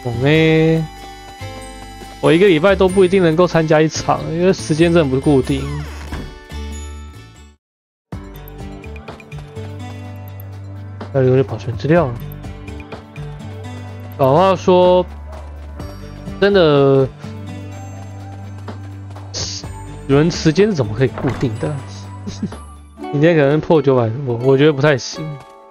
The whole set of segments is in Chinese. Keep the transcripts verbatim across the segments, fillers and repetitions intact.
懂咩？我一个礼拜都不一定能够参加一场，因为时间真的不固定。要留着保存资料。老话说，真的，人时间是怎么可以固定的？今天可能破九百多，我觉得不太行。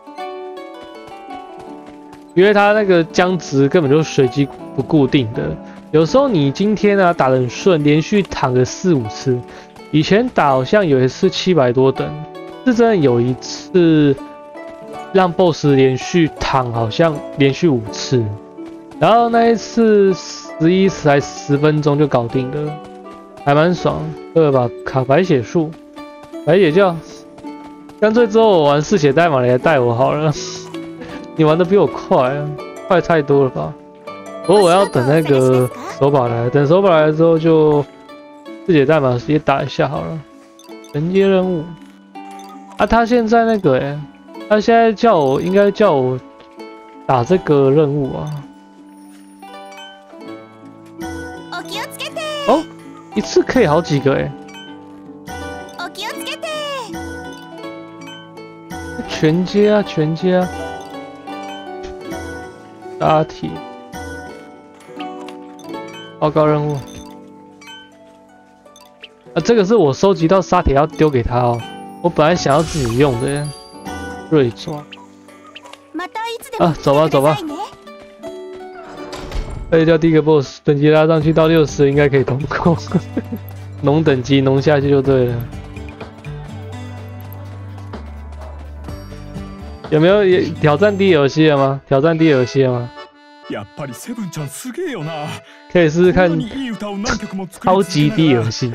因为它那个僵值根本就是随机不固定的，有时候你今天啊打得很顺，连续躺个四五次，以前打好像有一次七百多等，是真的有一次让 boss 连续躺，好像连续五次，然后那一次十一才十分钟就搞定了，还蛮爽。二把卡白血术，白血教，干脆之后我玩嗜血代码你来带我好了。 你玩的比我快啊，快太多了吧？不过我要等那个手把来，等手把来之后就自己代码直接打一下好了。承接任务啊，他现在那个哎、欸，他现在叫我应该叫我打这个任务啊。哦，一次可以好几个哎、欸。全接啊，全接啊。 答题，报告任务啊，这个是我收集到沙铁要丢给他哦。我本来想要自己用的锐抓啊，走吧走吧。废掉第一个 boss， 等级拉上去到六十应该可以通过。农等级农下去就对了。有没有挑战 D L C 了吗？挑战 D L C 了吗？可以试试看超级 D L C。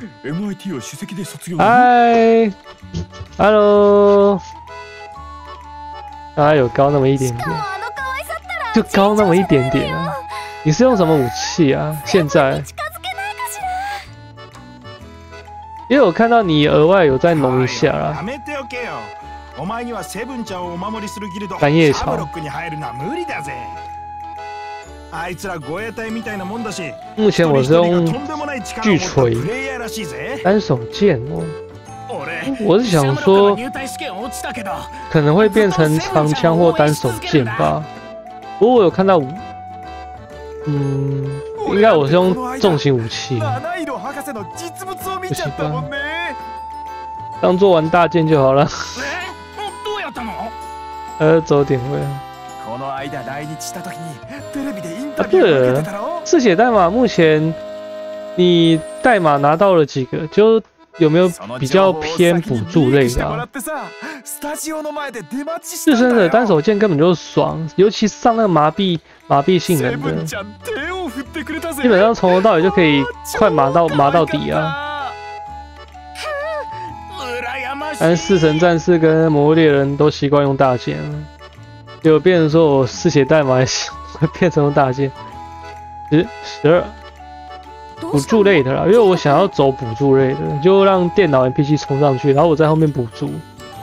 嗨 ，Hello， 大概有高那么一点点，就高那么一点点啊。你是用什么武器啊？现在？因为我看到你额外有在弄一下啦。 三叶草。目前我是用巨锤单手剑哦。我是想说，可能会变成长枪或单手剑吧。不过我有看到，嗯，应该我是用重型武器。不行吧？当做玩大剑就好了。 呃，走点位啊！啊，对了，嗜血代码目前你代码拿到了几个？就有没有比较偏辅助类的、啊？自身的单手剑根本就是爽，尤其上那个麻痹麻痹性能的，基本上从头到尾就可以快麻到麻到底啊！ 但是弑神战士跟魔物猎人都习惯用大剑，结果变成说我嗜血代码会变成用大剑。十十二辅助类的啦，因为我想要走辅助类的，就让电脑 N P C 冲上去，然后我在后面补助。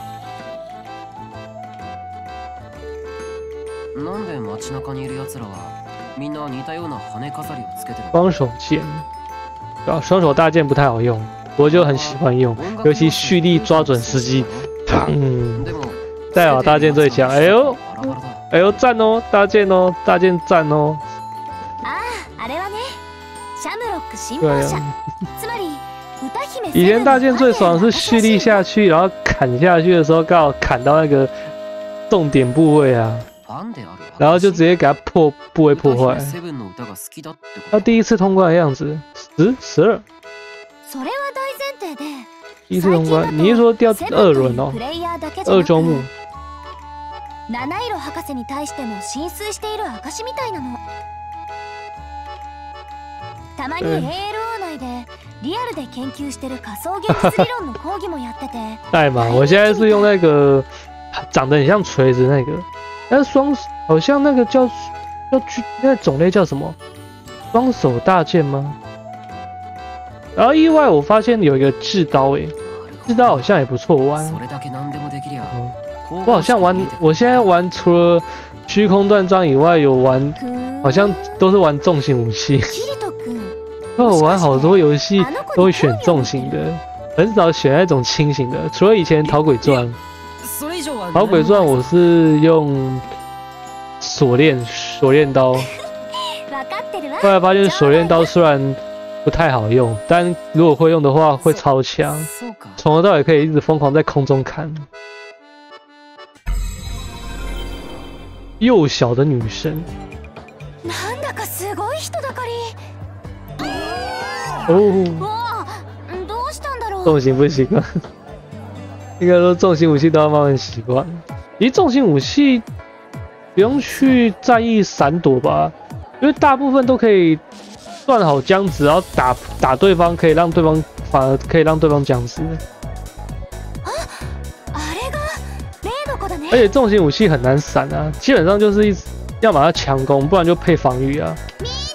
双手剑，啊，双手大剑不太好用。 我就很喜欢用，尤其蓄力抓准时机，砰！代码大剑最强，哎呦，哎呦赞哦，大剑哦，大剑赞哦。对啊，以前大剑最爽是蓄力下去，然后砍下去的时候刚好砍到那个重点部位啊，然后就直接给它破部位破坏。他第一次通关的样子，十十二。 第一次通关，你是说掉二轮哦？二周目。代码，我现在是用那个长得很像锤子那个，但是双好像那个叫叫那个种类叫什么？双手大剑吗？ 然后意外我发现有一个制刀诶，制刀好像也不错玩。我好像玩，我现在玩除了虚空断章以外，有玩好像都是玩重型武器。那我玩好多游戏都会选重型的，很少选那种轻型的，除了以前《讨鬼传》。《讨鬼传》我是用锁链锁链刀，后来发现锁链刀虽然不太好用，但如果会用的话会超强，从头到尾可以一直疯狂在空中砍。幼小的女神。哦，重型不习惯，应该说重型武器都要慢慢习惯。其实重型武器不用去在意闪躲吧，因为大部分都可以算好僵直，然后打打对方，可以让对方反而可以让对方僵直。而且重型武器很难闪啊，基本上就是一直要把它强攻，不然就配防御啊。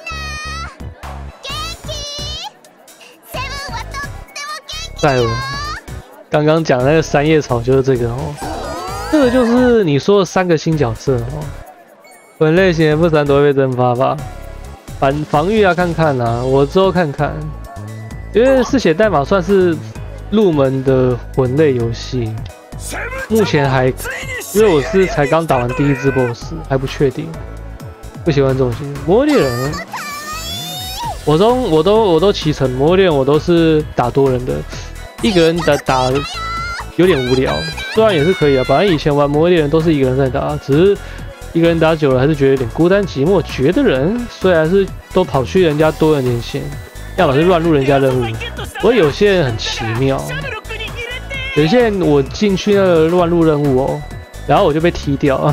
在我刚刚讲那个三叶草就是这个哦，这个就是你说的三个新角色哦。本类型的不闪躲会被蒸发吧？反防御啊，看看啊，我之后看看。因为嗜血代码算是入门的魂类游戏，目前还因为我是才刚打完第一只 boss， 还不确定。不喜欢这种型魔猎人，我都我都我都骑乘魔猎人，我都是打多人的。一个人打打有点无聊，虽然也是可以啊，反正以前玩魔猎人都是一个人在打，只是一个人打久了还是觉得有点孤单寂寞，觉得人，所以还是都跑去人家多人连线，要么是乱入人家任务。不过有些人很奇妙，有些人我进去那个乱入任务哦，然后我就被踢掉了，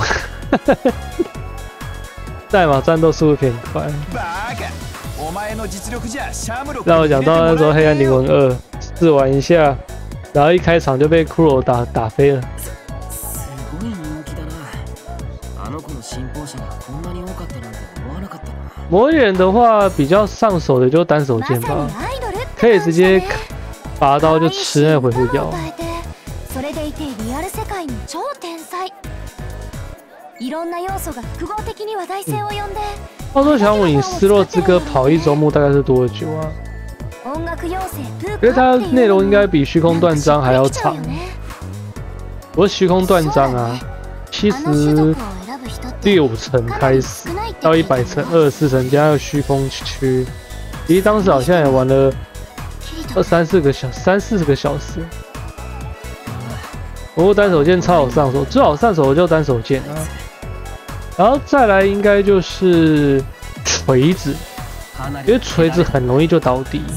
代码战斗速度偏快。让我想到那时候《黑暗灵魂二》试玩一下，然后一开场就被骷髅打打飞了。魔猎人的话，比较上手的就单手剑吧，可以直接拔刀就吃那回复药。话说小母，你《失落之歌》跑一周目大概是多久啊？因为它内容应该比虚空断章还要长。我是虚空断章啊，七十六层开始到一百层，二十四层加上虚空区，其实当时好像也玩了二三四个小三四十个小时。不过单手剑超好上手，最好上手的就单手剑啊。然后再来应该就是锤子，因为锤子很容易就倒地。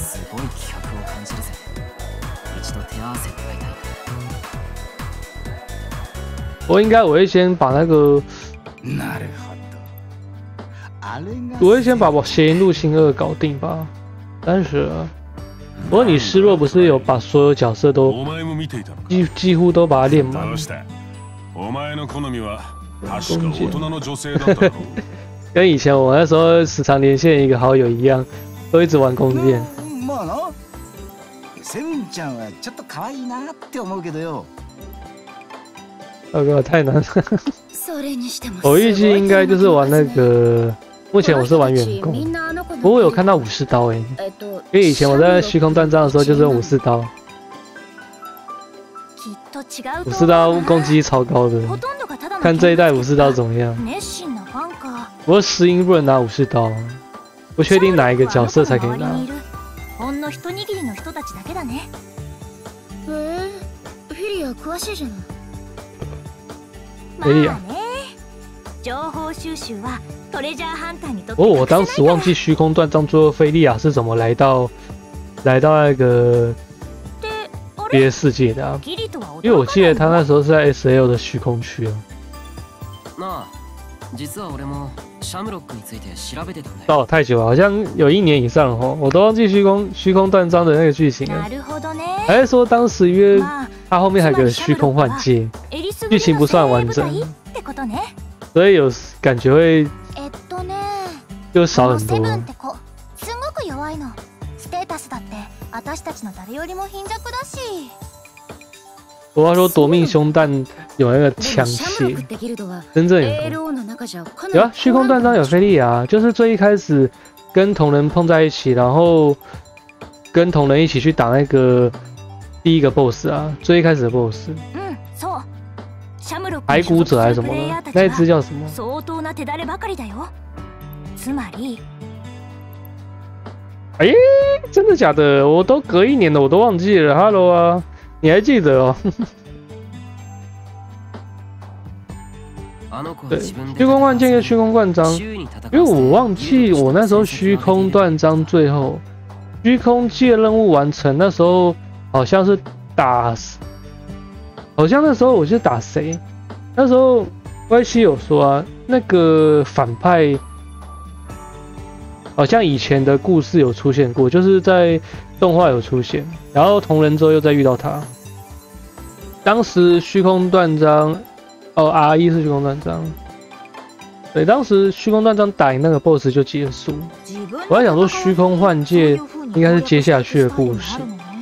我应该我会先把那个，我会先把我邪淫入侵二搞定吧。但是，不过你失落不是有把所有角色都几几乎都把它练满？弓箭，跟以前我那时候时常连线一个好友一样，都一直玩弓箭。那个太难了。我预计应该就是玩那个，目前我是玩远攻，不过我有看到武士刀诶、欸，因为以前我在虚空断章的时候就是用武士刀，武士刀攻击力超高的。看这一代武士刀怎么样？不过石英不能拿武士刀，不确定哪一个角色才可以拿。菲利亚。哦，我当时忘记虚空断章最后菲利亚是怎么来到来到那个别的世界的啊？因为我记得他那时候是在 S L 的虚空区啊。哦，太久了，好像有一年以上哦，我都忘记虚空虚空断章的那个剧情了。还是说当时因为他后面还有个虚空幻界，剧情不算完整，所以有感觉会就少很多。 我要说夺命凶弹有那个枪械，真正有有啊，虚空断章有菲利亚，就是最一开始跟同人碰在一起，然后跟同人一起去打那个第一个 boss 啊，最一开始的 boss。排骨者还是什么的，那一只叫什么？哎、欸，真的假的？我都隔一年了，我都忘记了。Hello 啊，你还记得哦？对，虚空幻剑跟虚空断章，因为我忘记我那时候虚空断章最后虚空界任务完成，那时候好像是打，好像那时候我是打谁？那时候 Y C 有说啊，那个反派好像以前的故事有出现过，就是在动画有出现，然后同人之后又再遇到他。当时虚空断章，哦 ，R 一是虚空断章，对，当时虚空断章打赢那个 BOSS 就结束。我在想说，虚空幻界应该是接下去的故事。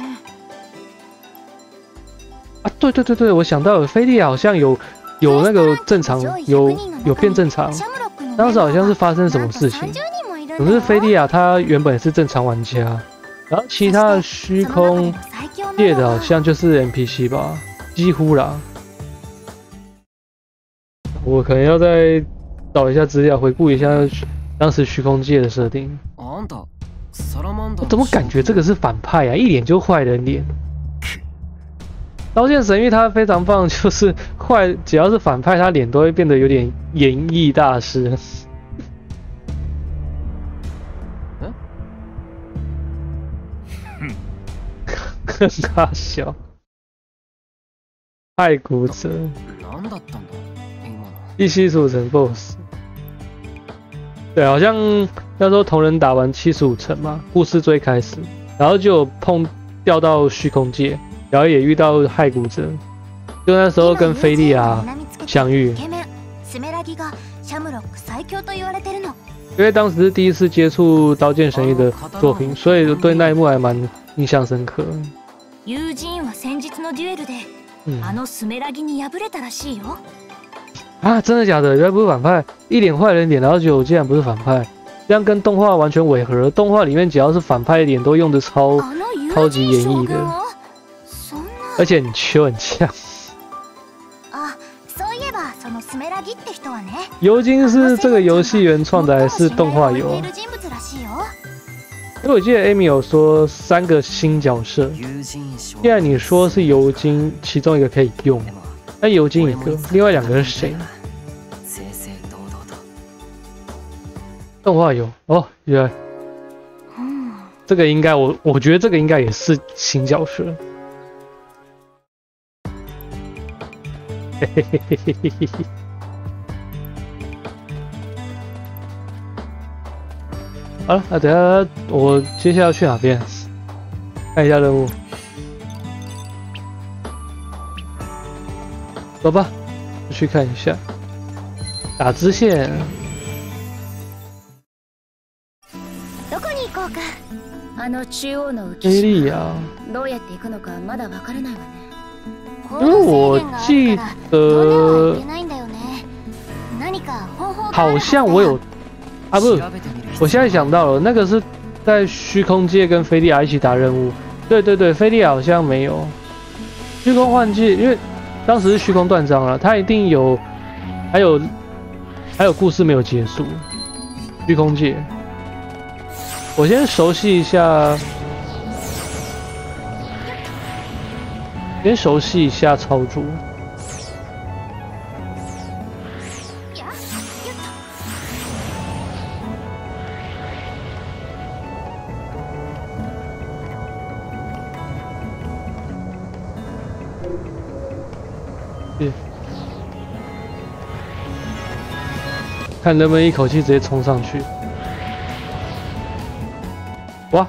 啊，对对对对，我想到了，菲利亚好像有。有那个正常，有有变正常。当时好像是发生什么事情，可是菲利亚他原本是正常玩家，然后其他的虚空界的好像就是 N P C 吧，几乎啦。我可能要再找一下资料，回顾一下当时虚空界的设定。我怎么感觉这个是反派啊？一脸就坏人脸。刀剑神域他非常棒，就是坏，只要是反派，他脸都会变得有点演绎大师。更大笑。太骨折。第七十五层 B O S S。对，好像那时候同人打完七十五层嘛，故事最开始，然后就碰掉到虚空界。然后也遇到骸骨者，就那时候跟菲利亚相遇，因为当时是第一次接触《刀剑神域》的作品，所以对那一幕还蛮印象深刻。嗯、啊，真的假的？原来不是反派，一脸坏人脸，然后结果竟然不是反派，这样跟动画完全违和。动画里面只要是反派脸都用的超超级演绎的。而且很秋很呛。尤金是这个游戏原创的还是动画有？因为我记得 Amy 有说三个新角色，既然你说是尤金，其中一个可以用，那尤金一个，另外两个是谁？动画有哦，原来这个应该我我觉得这个应该也是新角色。嘿嘿嘿嘿嘿嘿嘿。好了，那等下我接下来要去哪边？看一下任务。走吧，去看一下。打支线。菲利亚。因为我记得好像我有啊，不是，我现在想到了，那个是在虚空界跟菲利亚一起打任务。对对对，菲利亚好像没有虚空幻界，因为当时是虚空断章了，他一定有，还有还有故事没有结束。虚空界，我先熟悉一下。先熟悉一下操作。对，看能不能一口气直接冲上去。哇！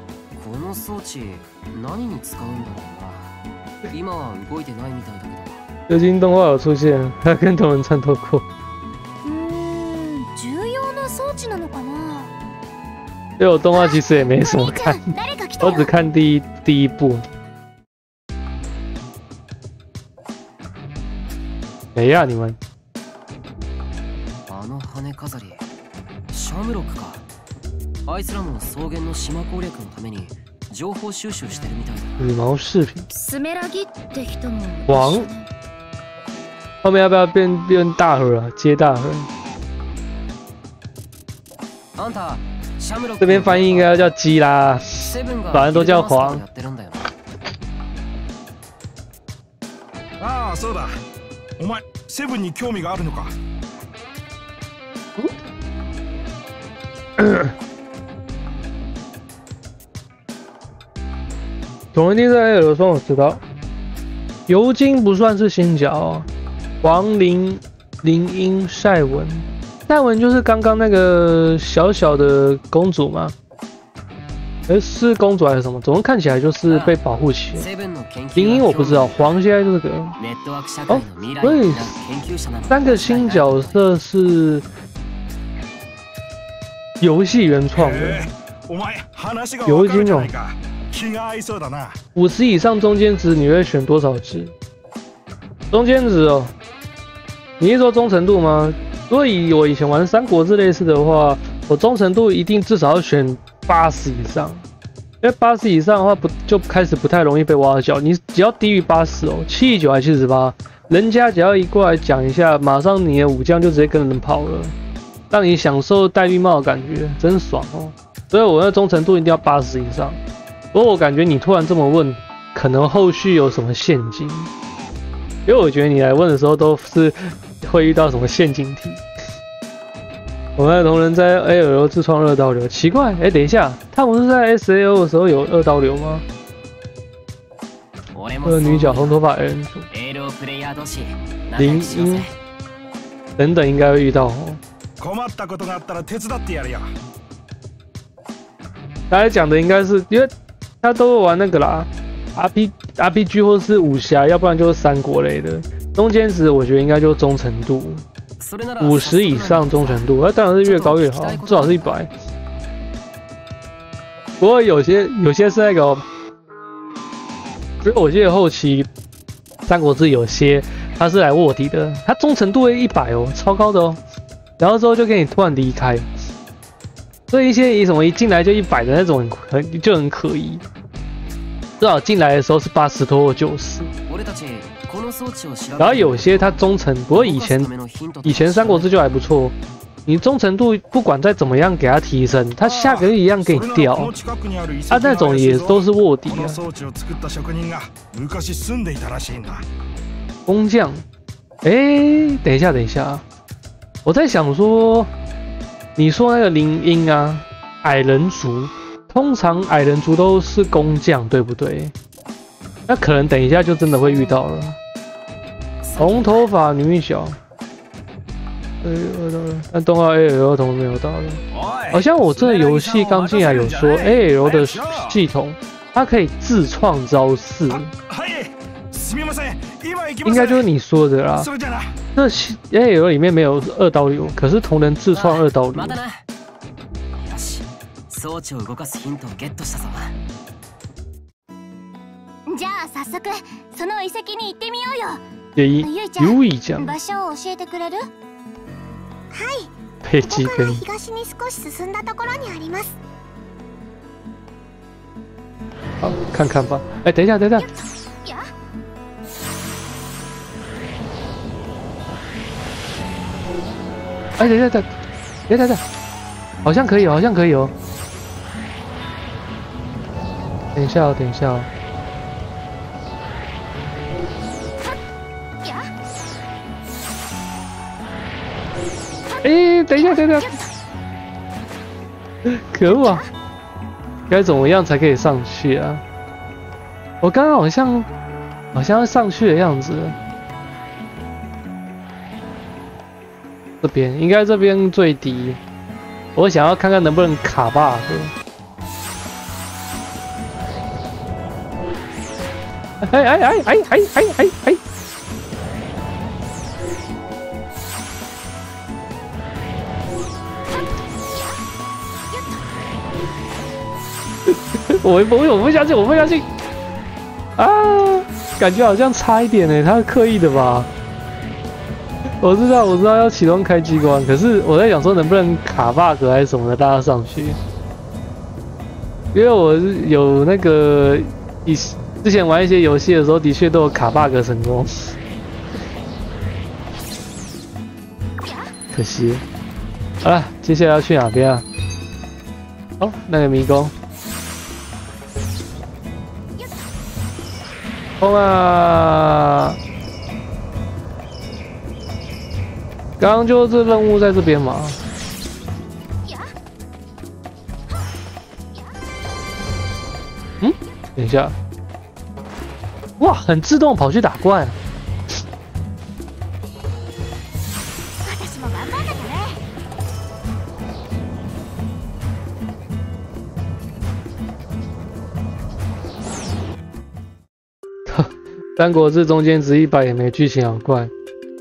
最近动画有出现，他跟同人战斗过。嗯，重要な装置なのかな？对，我动画其实也没什么看，我只看第一第一部。 谁呀、啊、你们？ あの羽飾り、シャムロックか。あいつらも草原の島攻略のために情報収集してるみたいだ。 羽毛饰品。 スメラギって人も。 王。后面要不要变变大河啊？接大河。这边翻译应该要叫鸡啦，反正都叫黄。 ああ、そうだ。お前セブンに興味があるのか？ 总人町在 A 楼中我知道，尤金不算是新角、哦，王林、林英、赛文，赛文就是刚刚那个小小的公主吗？哎，是公主还是什么？怎么看起来就是被保护起来？林英我不知道，黄现在就是这个哦，所以三个新角色是游戏原创的，尤金哦。五十以上中间值你会选多少值？中间值哦，你是说忠诚度吗？如果以我以前玩三国志类似的话，我忠诚度一定至少要选八十以上，因为八十以上的话不就开始不太容易被挖角。你只要低于八十哦，七十九还七十八，人家只要一过来讲一下，马上你的武将就直接跟人跑了，让你享受戴绿帽的感觉，真爽哦。所以我的忠诚度一定要八十以上。不过我感觉你突然这么问，可能后续有什么陷阱，因为我觉得你来问的时候都是会遇到什么陷阱题。我们的同仁在 A L 自创二刀流，奇怪，哎，等一下，他不是在 S A O 的时候有二刀流吗？二女角红头发 N 组，林英等等应该会遇到哦。大家讲的应该是因为。他都会玩那个啦 ，R P R P G 或是武侠，要不然就是三国类的。中间值我觉得应该就是忠诚度，五十以上忠诚度，那当然是越高越好，至少是一百。不过有些有些是那个、哦，因为我记得后期三国志有些他是来卧底的，他忠诚度会一百哦，超高的哦，然后之后就给你突然离开。所以一些一什么一进来就一百的那种很就很可疑，至少进来的时候是八十多或九十。然后有些他忠诚，不过以前以前三国志就还不错，你忠诚度不管再怎么样给他提升，他下个月一样给你掉。啊，那种也都是卧底啊。工匠，哎、欸，等一下等一下，我在想说。你说那个林英啊，矮人族，通常矮人族都是工匠，对不对？那可能等一下就真的会遇到了。红头发女角，呃，但动画 A L 同没有到的。好像我这游戏刚进来有说 A L 的系统，它可以自创招式，应该就是你说的啦。这 A L 里面没有二刀流，可是同人自创二刀流。 じゃあ早速その遺跡に行ってみようよ。 ゆいちゃん、ゆいちゃん。 場所を教えてくれる？はい。 ペチここから東に少し進んだところにあります。 好，看看吧。哎，等一下，等一下。哎，等一下，等，等，等，等，好像可以哦，好像可以哦。等一下哦，等一下哦。哎，等一下，等一下。可恶啊！该怎么样才可以上去啊？我刚刚好像好像要上去的样子。这边应该这边最低，我想要看看能不能卡 bug。哎哎哎哎哎哎哎哎！我我我不相信，我不相信啊！感觉好像差一点呢，他是刻意的吧？ 我知道，我知道要启动开机关，可是我在想说能不能卡 bug 还是什么的拉上去，因为我有那个以之前玩一些游戏的时候，的确都有卡 bug 成功，可惜。好了，接下来要去哪边啊？哦，那个迷宫。冲啊！刚刚就这任务在这边嘛。嗯，等一下。哇，很自动跑去打怪。三国志中间值一百也没剧情好怪。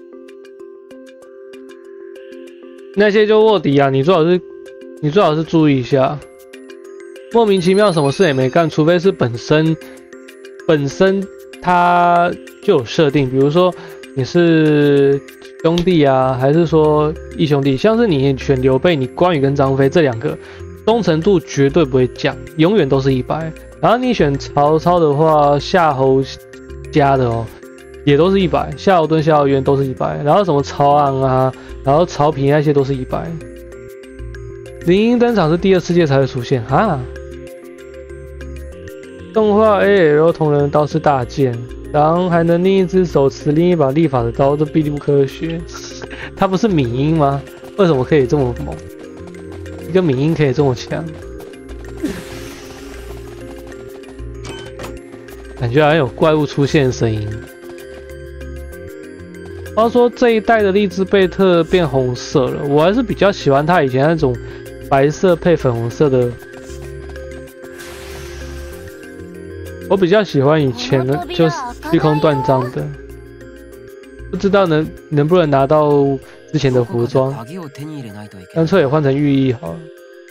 那些就卧底啊，你最好是你最好是注意一下，莫名其妙什么事也没干，除非是本身本身他就有设定，比如说你是兄弟啊，还是说义兄弟，像是你选刘备，你关羽跟张飞这两个忠诚度绝对不会降，永远都是一百。然后你选曹操的话，夏侯家的哦，也都是一百，夏侯惇、夏侯渊都是一百，然后什么曹昂啊，然后曹丕那些都是一百。林荫登场是第二世界才会出现哈。动画 A L 同人刀是大剑，然后还能另一只手持另一把立法的刀，这必定不科学。他不是闽音吗？为什么可以这么猛？一个闽音可以这么强？感觉好像有怪物出现的声音。话说这一代的荔枝贝特变红色了，我还是比较喜欢它以前那种白色配粉红色的。我比较喜欢以前的，就是虚空断章的。不知道能能不能拿到之前的服装，干脆也换成寓意好了。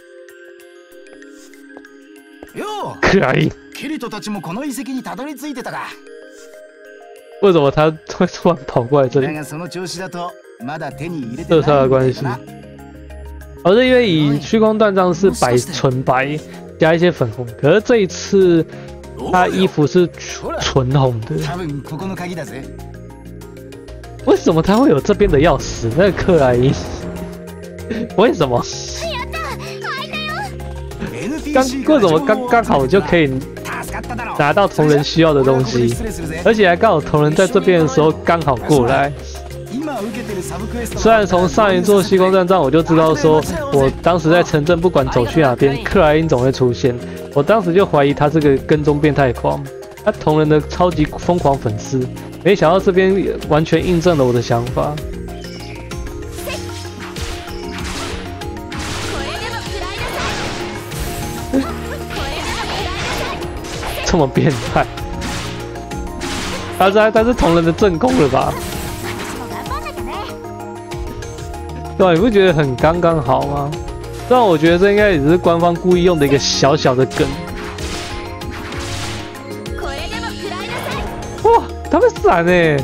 可爱。 キリトたちもこの遺跡にたどり着いてたか。 为什么他会突然跑过来这里？ だがその調子だとまだ手に入れて这是他的关系。而是因为以虚空断章是白纯白加一些粉红，可是这一次他衣服是纯红的。 多分ここの鍵だぜ。 为什么他会有这边的钥匙？那个克莱因，为什么？刚为什么刚刚好就可以拿到同人需要的东西，而且还刚好同人在这边的时候刚好过来。虽然从上一座虚空断章我就知道说，我当时在城镇不管走去哪边，克莱因总会出现。我当时就怀疑他这个跟踪变态狂，他同人的超级疯狂粉丝。没想到这边完全印证了我的想法。这么变态，他是他是同人的正宫了吧？对，你不觉得很刚刚好吗？虽然我觉得这应该也是官方故意用的一个小小的梗。哇，他会闪哎！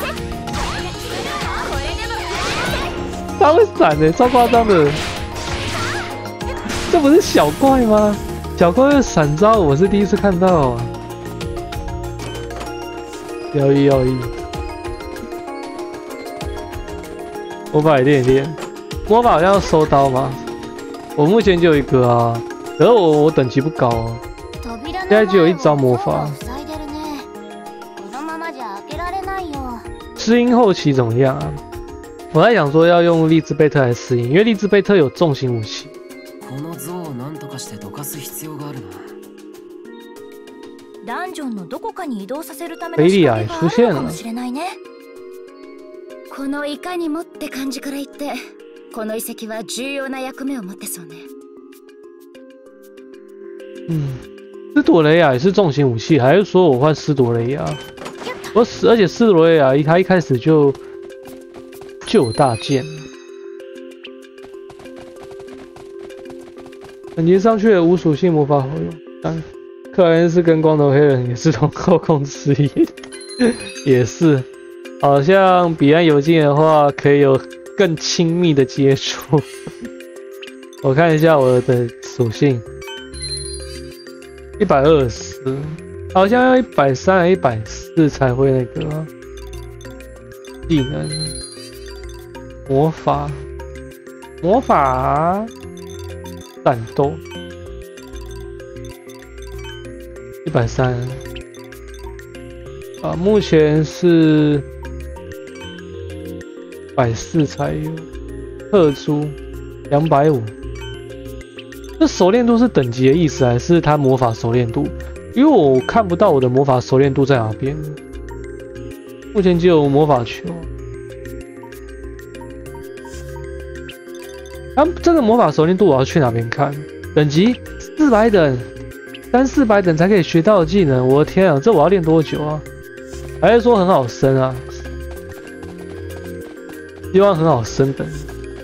他会闪哎，超夸张的！这不是小怪吗？小怪的闪招我是第一次看到啊！摇一摇一，魔法也练一练。魔法好像要收刀吗？我目前就有一个啊，可是我我等级不高啊，现在只有一招魔法。适应后期怎么样啊？我在想说要用荔枝贝特来适应，因为荔枝贝特有重型武器。 ダンジョンのどこかに移動させるための仕掛けがあるのかもしれないね。このいかにもって感じから言って、この遺跡は重要な役目を持ってそうね。 嗯，斯朵雷亚也是重型武器，还是说我换斯朵雷亚？我而且斯朵雷亚他一开始就就有大剑。等级上去的无属性魔法好用，但克莱恩是跟光头黑人也是同后宫之一，也是。 好像彼岸有境的话，可以有更亲密的接触。我看一下我的属性，一百二十，好像要一百三、一百四才会那个技能。魔法，魔法，战斗，一百三。啊，目前是一百四才有，特殊两百五。这熟练度是等级的意思，还是它魔法熟练度？因为我看不到我的魔法熟练度在哪边。目前只有魔法球。啊，这个魔法熟练度我要去哪边看？等级四百等，三四百等才可以学到的技能。我的天啊，这我要练多久啊？还是说很好升啊？希望很好升等。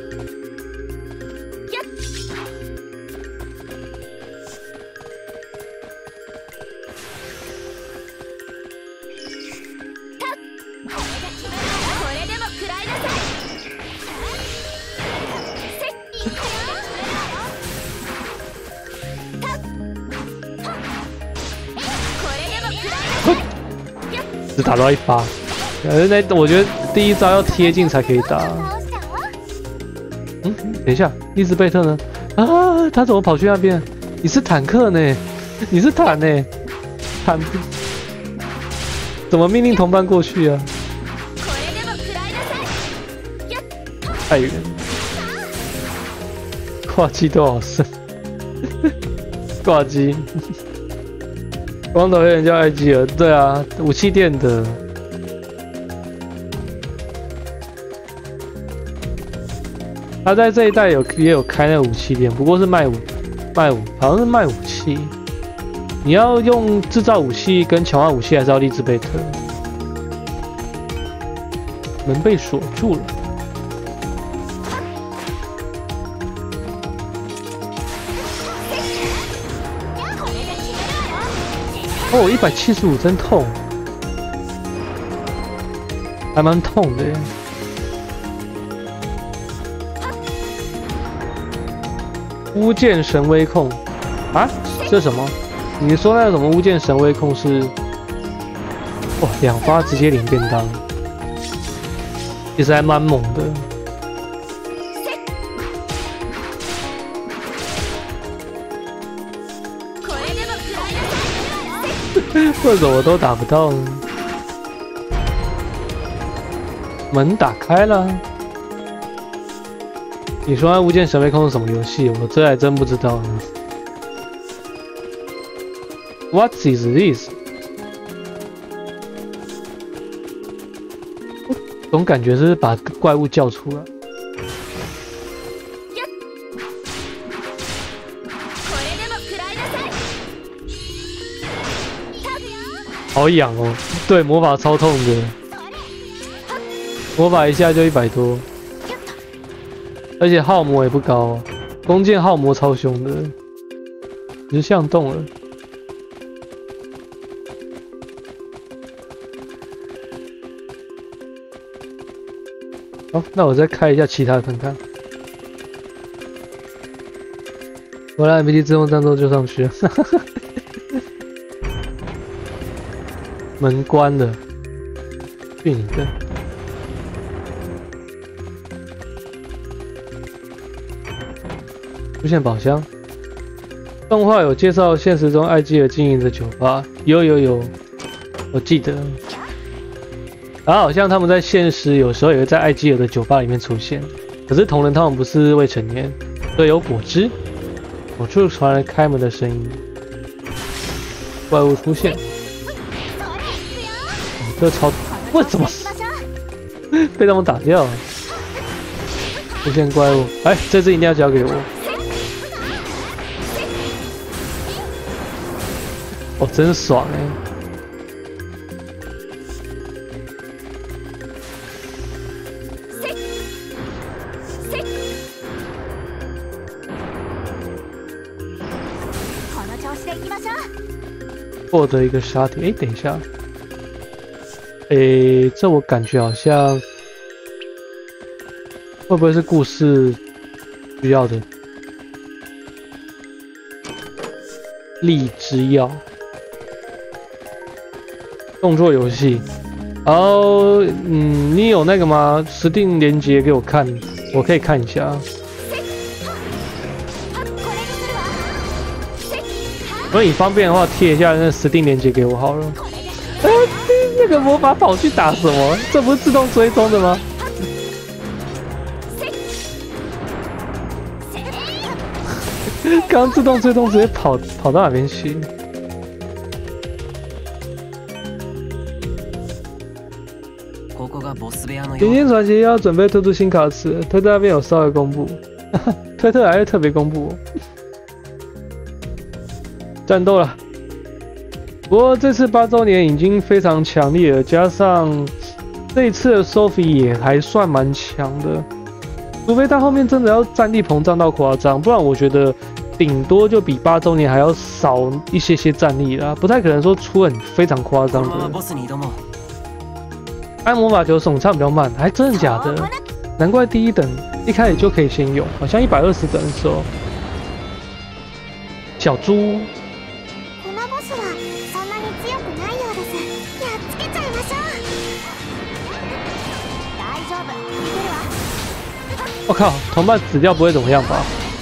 只打到一发，可是那我觉得第一招要贴近才可以打。嗯，等一下，伊兹贝特呢？啊，他怎么跑去那边？你是坦克呢？你是坦呢？坦怎么命令同伴过去啊？太远，挂机都好深，挂机。光头黑人叫艾基尔，对啊，武器店的。他在这一代有也有开那个武器店，不过是卖武卖武，好像是卖武器。你要用制造武器跟强化武器，还是要利兹贝特？门被锁住了。哦，一百七十五真痛，还蛮痛的耶。巫剑神威控啊？这是什么？你说那个什么巫剑神威控是？哇，两发直接领便当，其实还蛮猛的。为什么我都打不到呢？门打开了。你说那《无间神威控》是什么游戏？我这还真不知道呢。What is this？ 总感觉是把怪物叫出来。好痒哦！对，魔法超痛的，魔法一下就一百多，而且耗魔也不高，弓箭耗魔超凶的，直向动了。好，那我再开一下其他的看看。我来 M P T 自动战斗就上去了。门关了，去你的！出现宝箱。动画有介绍现实中艾基尔经营的酒吧，有有有，我记得。然后好像他们在现实有时候也会在艾基尔的酒吧里面出现，可是同人他们不是未成年，所以有果汁。我处传来开门的声音，怪物出现。这超为什么被他们打掉了？出现怪物，哎，这只一定要交给我。哦，真爽哎！获得一个沙铁，哎，等一下。 诶，这我感觉好像会不会是故事需要的？荔枝药，动作游戏。然后，嗯，你有那个吗？Steam 连接给我看，我可以看一下。如果你方便的话，贴一下那 Steam 连接给我好了。啊，那个魔法跑去打什么？这不是自动追踪的吗？刚自动追踪直接跑跑到哪边去？明天传奇要准备推出新卡池，推特那边有稍微公布，推特还会特别公布。战斗了，不过这次八周年已经非常强烈了，加上这一次的 Sophie 也还算蛮强的，除非他后面真的要战力膨胀到夸张，不然我觉得顶多就比八周年还要少一些些战力啦，不太可能说出很非常夸张的。按魔法球手唱比较慢，还真的假的？难怪第一等一开始就可以先用，好像一百二十等的时候。小猪。我靠，同伴死掉不会怎么样吧？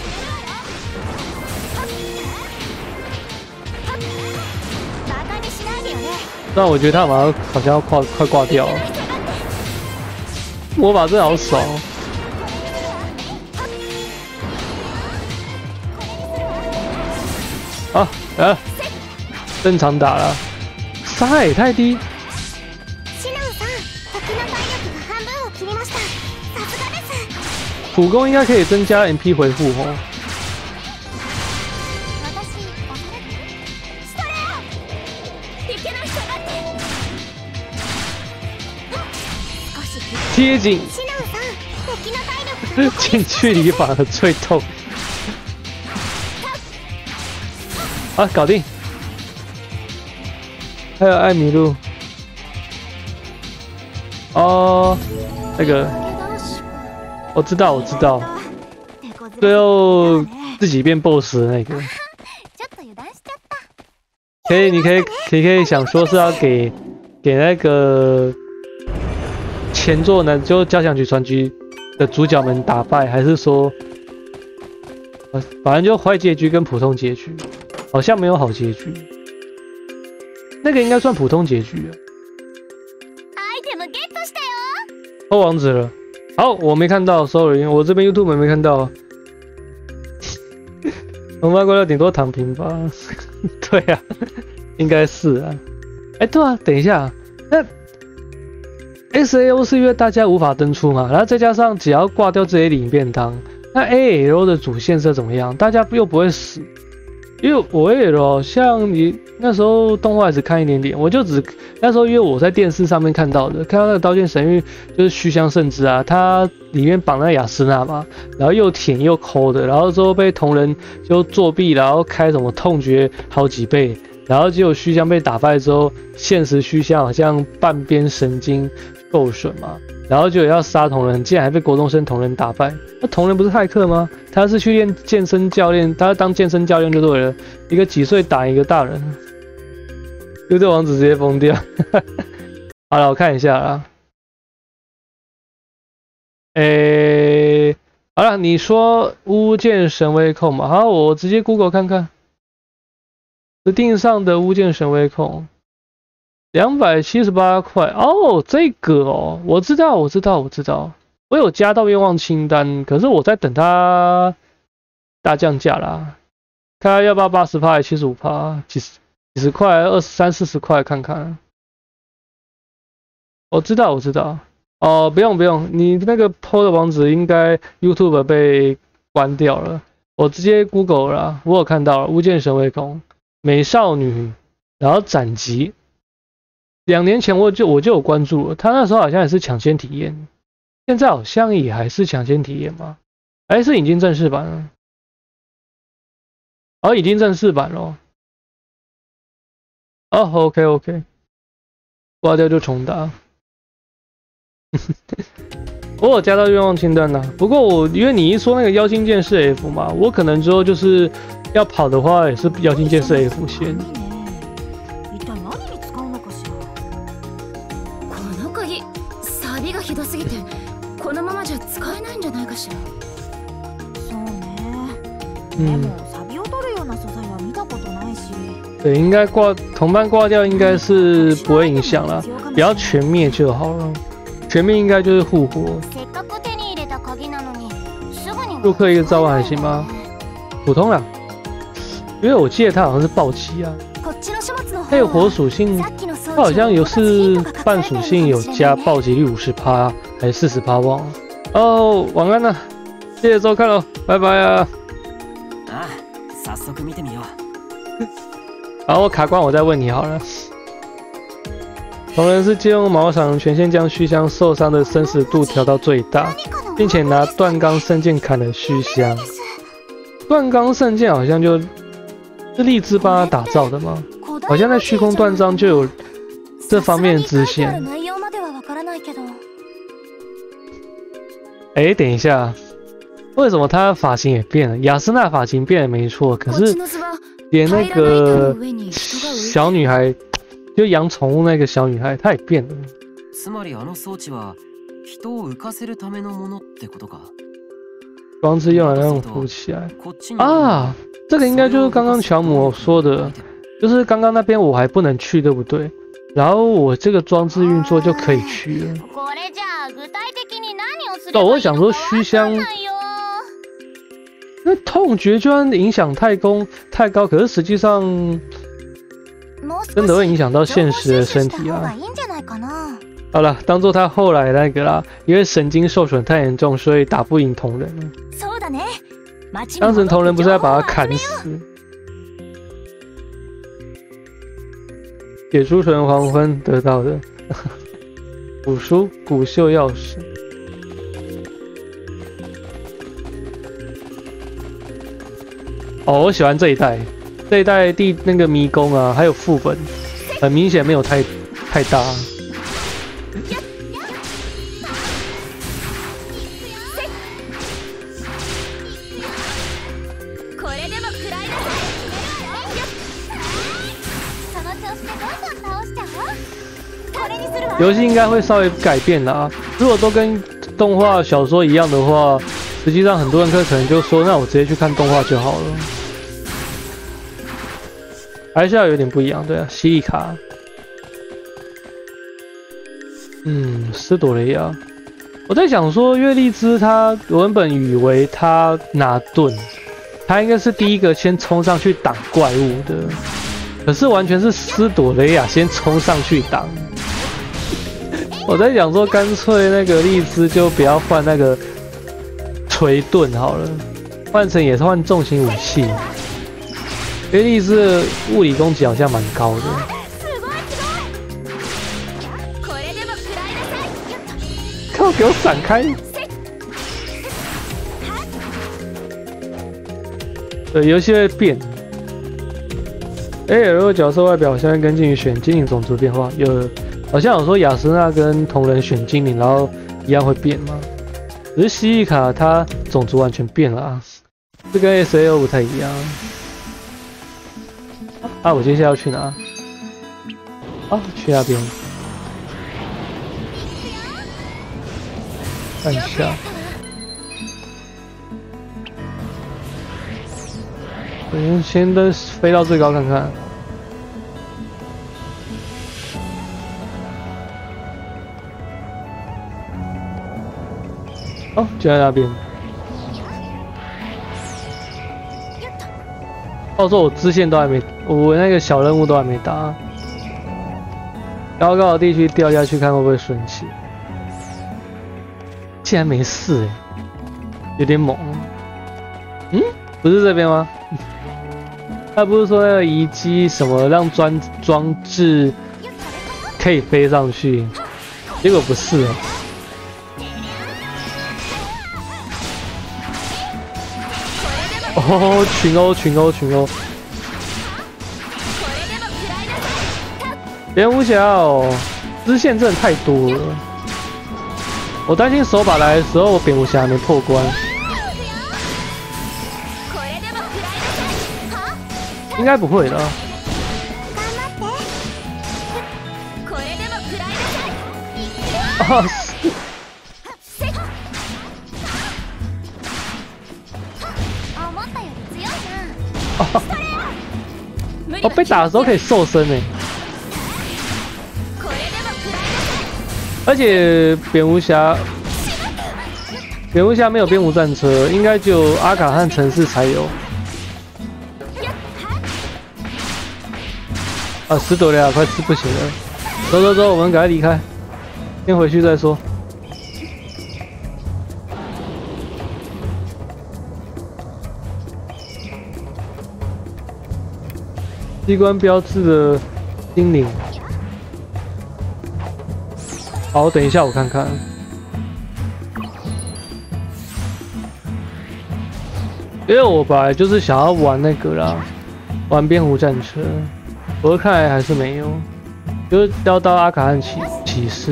但我觉得他好像好像要快快挂掉了。魔法真的好爽哦！啊啊！正常打了，伤害也太低。普攻应该可以增加 M P 回复哦。贴紧，近距离反而最痛。啊，搞定。还有艾米露。哦，那个。我知道，我知道，最后自己变 boss 的那个，可以，你可以，可以，可以想说是要给给那个前作呢，就交响曲传奇的主角们打败，还是说，呃，反正就坏结局跟普通结局，好像没有好结局，那个应该算普通结局啊。抽王子了。好，我没看到 ，sorry， 我这边 YouTube 没看到。红发怪兽顶多躺平吧？对啊，应该是啊。哎，对啊，等一下，那 S A O 是因为大家无法登出嘛，然后再加上只要挂掉这些领便当，那 A L 的主线是怎么样？大家又不会死。因为我也有像你那时候动画只看一点点，我就只那时候因为我在电视上面看到的，看到那个刀剑神域就是虚香圣之啊，它里面绑那雅斯娜嘛，然后又舔又抠的，然后之后被同人就作弊，然后开什么痛觉好几倍，然后结果虚香被打败之后，现实虚香好像半边神经受损嘛。然后就要杀同人，竟然还被国中生同人打败。那同人不是骇客吗？他是去练健身教练，他当健身教练就对了。一个几岁打一个大人，优斗王子直接疯掉。好了，我看一下啦。诶，好了，你说巫剑神威控嘛？好，我直接 Google 看看。Steam上的巫剑神威控。两百七十八块哦，这个哦，我知道，我知道，我知道，我有加到愿望清单，可是我在等它大降价啦，看要不要八十趴还是七十五趴，几十几十块，二十三四十块看看。我知道，我知道，哦，不用不用，你那个 P O 的网址应该 YouTube 被关掉了，我直接 Google 了，我有看到了，巫剑神威控，美少女，然后斩击。两年前我就我就有关注了，他那时候好像也是抢先体验，现在好像也还是抢先体验吗？还是已经正式版了？哦，已经正式版了。哦 ，OK OK， 挂掉就重打。我有加到愿望清单啦、啊，不过我因为你一说那个妖精剑是 F 嘛，我可能之后就是要跑的话也是妖精剑是 F 先。 この鍵、錆がひどすぎて、このままじゃ使えないんじゃないかしら。 そうね。 嗯， でも錆を取るような素材は見たことないし。 对，应该挂同伴挂掉应该是不会影响啦，不要全灭就好了。全灭应该就是互搏。陆克一个召唤还行吗？普通啦，因为我记得它好像是暴击啊，它有火属性，它好像有是半属性有加暴击率五十趴还是四十趴忘了。哦，晚安啦，谢谢收看喽，拜拜啊。 啊，早速見てみよう。 然后卡关我再问你好了。同人是借用毛场权限将虚香受伤的生死度调到最大，并且拿断钢圣剑砍了虚香。断钢圣剑好像就是荔枝帮他打造的吗？好像在虚空断章就有这方面的支线。哎，等一下，为什么他的发型也变了？雅斯娜发型变了没错，可是连那个小女孩。就养宠物那个小女孩，她也变了。 つまりあの装置は人を浮かせるためのものってことか。 装置用来让浮起来啊，这个应该就是刚刚乔姆说的，就是刚刚那边我还不能去，对不对？然后我这个装置运作就可以去了。哦，我想说虚香，那痛觉居然影响太攻太高，可是实际上。真的会影响到现实的身体啊！好了，当做他后来那个啦，因为神经受损太严重，所以打不赢同人了。当时同人不是要把他砍死？野猪纯黄昏得到的古书古秀钥匙。哦，我喜欢这一代。这一代第那个迷宫啊，还有副本，很明显没有太太大。游戏应该会稍微改变啦。如果都跟动画小说一样的话，实际上很多人可能就说，那我直接去看动画就好了。还是要有点不一样，对啊，西利卡，嗯，斯朵雷亚，我在想说，因为荔枝他我原本以为他拿盾，他应该是第一个先冲上去挡怪物的，可是完全是斯朵雷亚先冲上去挡。我在想说，干脆那个荔枝就不要换那个锤盾好了，换成也是换重型武器。因为荔枝的物理攻击好像蛮高的。靠，给我闪开！对，游戏会变。哎，如果角色外表现在跟进于选精灵种族变化，有好像有说雅斯娜跟同人选精灵，然后一样会变吗？只是西利卡它种族完全变了啊，这跟 S A O 不太一样。啊，我接下来要去哪？啊，去那边。看一下。我先登飞到最高看看。哦，就在那边。到时候我支线都还没，我那个小任务都还没打。高高的地区掉下去看会不会顺气？竟然没事哎、欸，有点猛。嗯，不是这边吗？他不是说那个遗迹什么让装装置可以飞上去，结果不是哎、欸。哦，群殴群殴群殴！蝙蝠侠哦， 支线真的太多了。我担心手把来的时候，我蝙蝠侠还没破关。应该不会的。啊！哦，哦，被打的时候可以瘦身诶。而且蝙蝠侠，蝙蝠侠没有蝙蝠战车，应该只有阿卡汉城市才有。啊，死躲了，快吃不行了！走走走，我们赶快离开，先回去再说。机关标志的精灵。好，等一下我看看。因为我本来就是想要玩那个啦，玩蝙蝠战车，不过看来还是没有，就是要到阿卡汉骑骑士。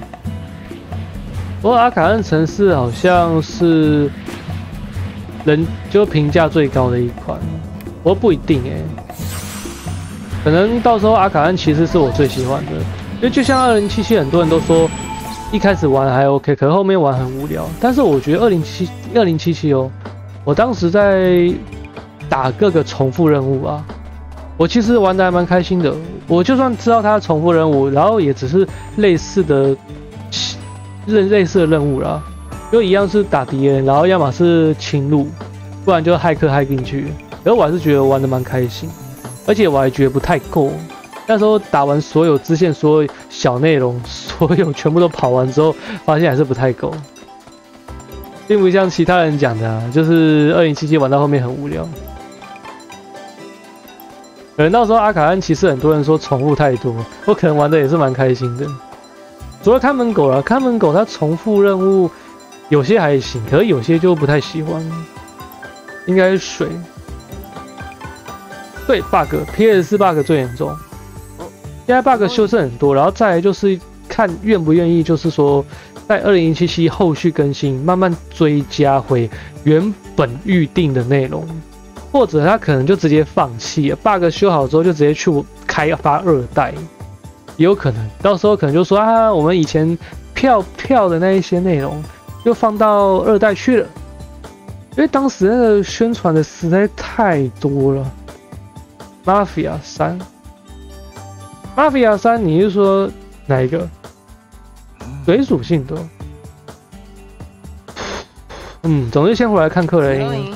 不过阿卡汉城市好像是人就评价最高的一款，不过不一定哎、欸，可能到时候阿卡汉骑士是我最喜欢的。因为就像二零七七，很多人都说一开始玩还 OK， 可是后面玩很无聊。但是我觉得二零七二零七七哦，我当时在打各个重复任务啊，我其实玩的还蛮开心的。我就算知道它重复任务，然后也只是类似的类类似的任务啦，就一样是打敌人，然后要么是侵入，不然就骇客骇进去。可是我还是觉得玩的蛮开心，而且我还觉得不太够。那时候打完所有支线、所有小内容、所有全部都跑完之后，发现还是不太够，并不像其他人讲的啊，就是二零七七玩到后面很无聊。可能到时候阿卡汉骑士很多人说重复太多，我可能玩的也是蛮开心的。除了看门狗啦，看门狗它重复任务有些还行，可是有些就不太喜欢。应该是水。对 ，bug，P S 四 bug 最严重。现在 bug 修正很多，然后再来就是看愿不愿意，就是说在二零七七后续更新，慢慢追加回原本预定的内容，或者他可能就直接放弃了 ，bug 修好之后就直接去开发二代，也有可能。到时候可能就说啊，我们以前票票的那一些内容就放到二代去了，因为当时那个宣传的实在太多了。Mafia 三。Mafia 三，你是说哪一个？水属性的。嗯，总之先回来看克莱因。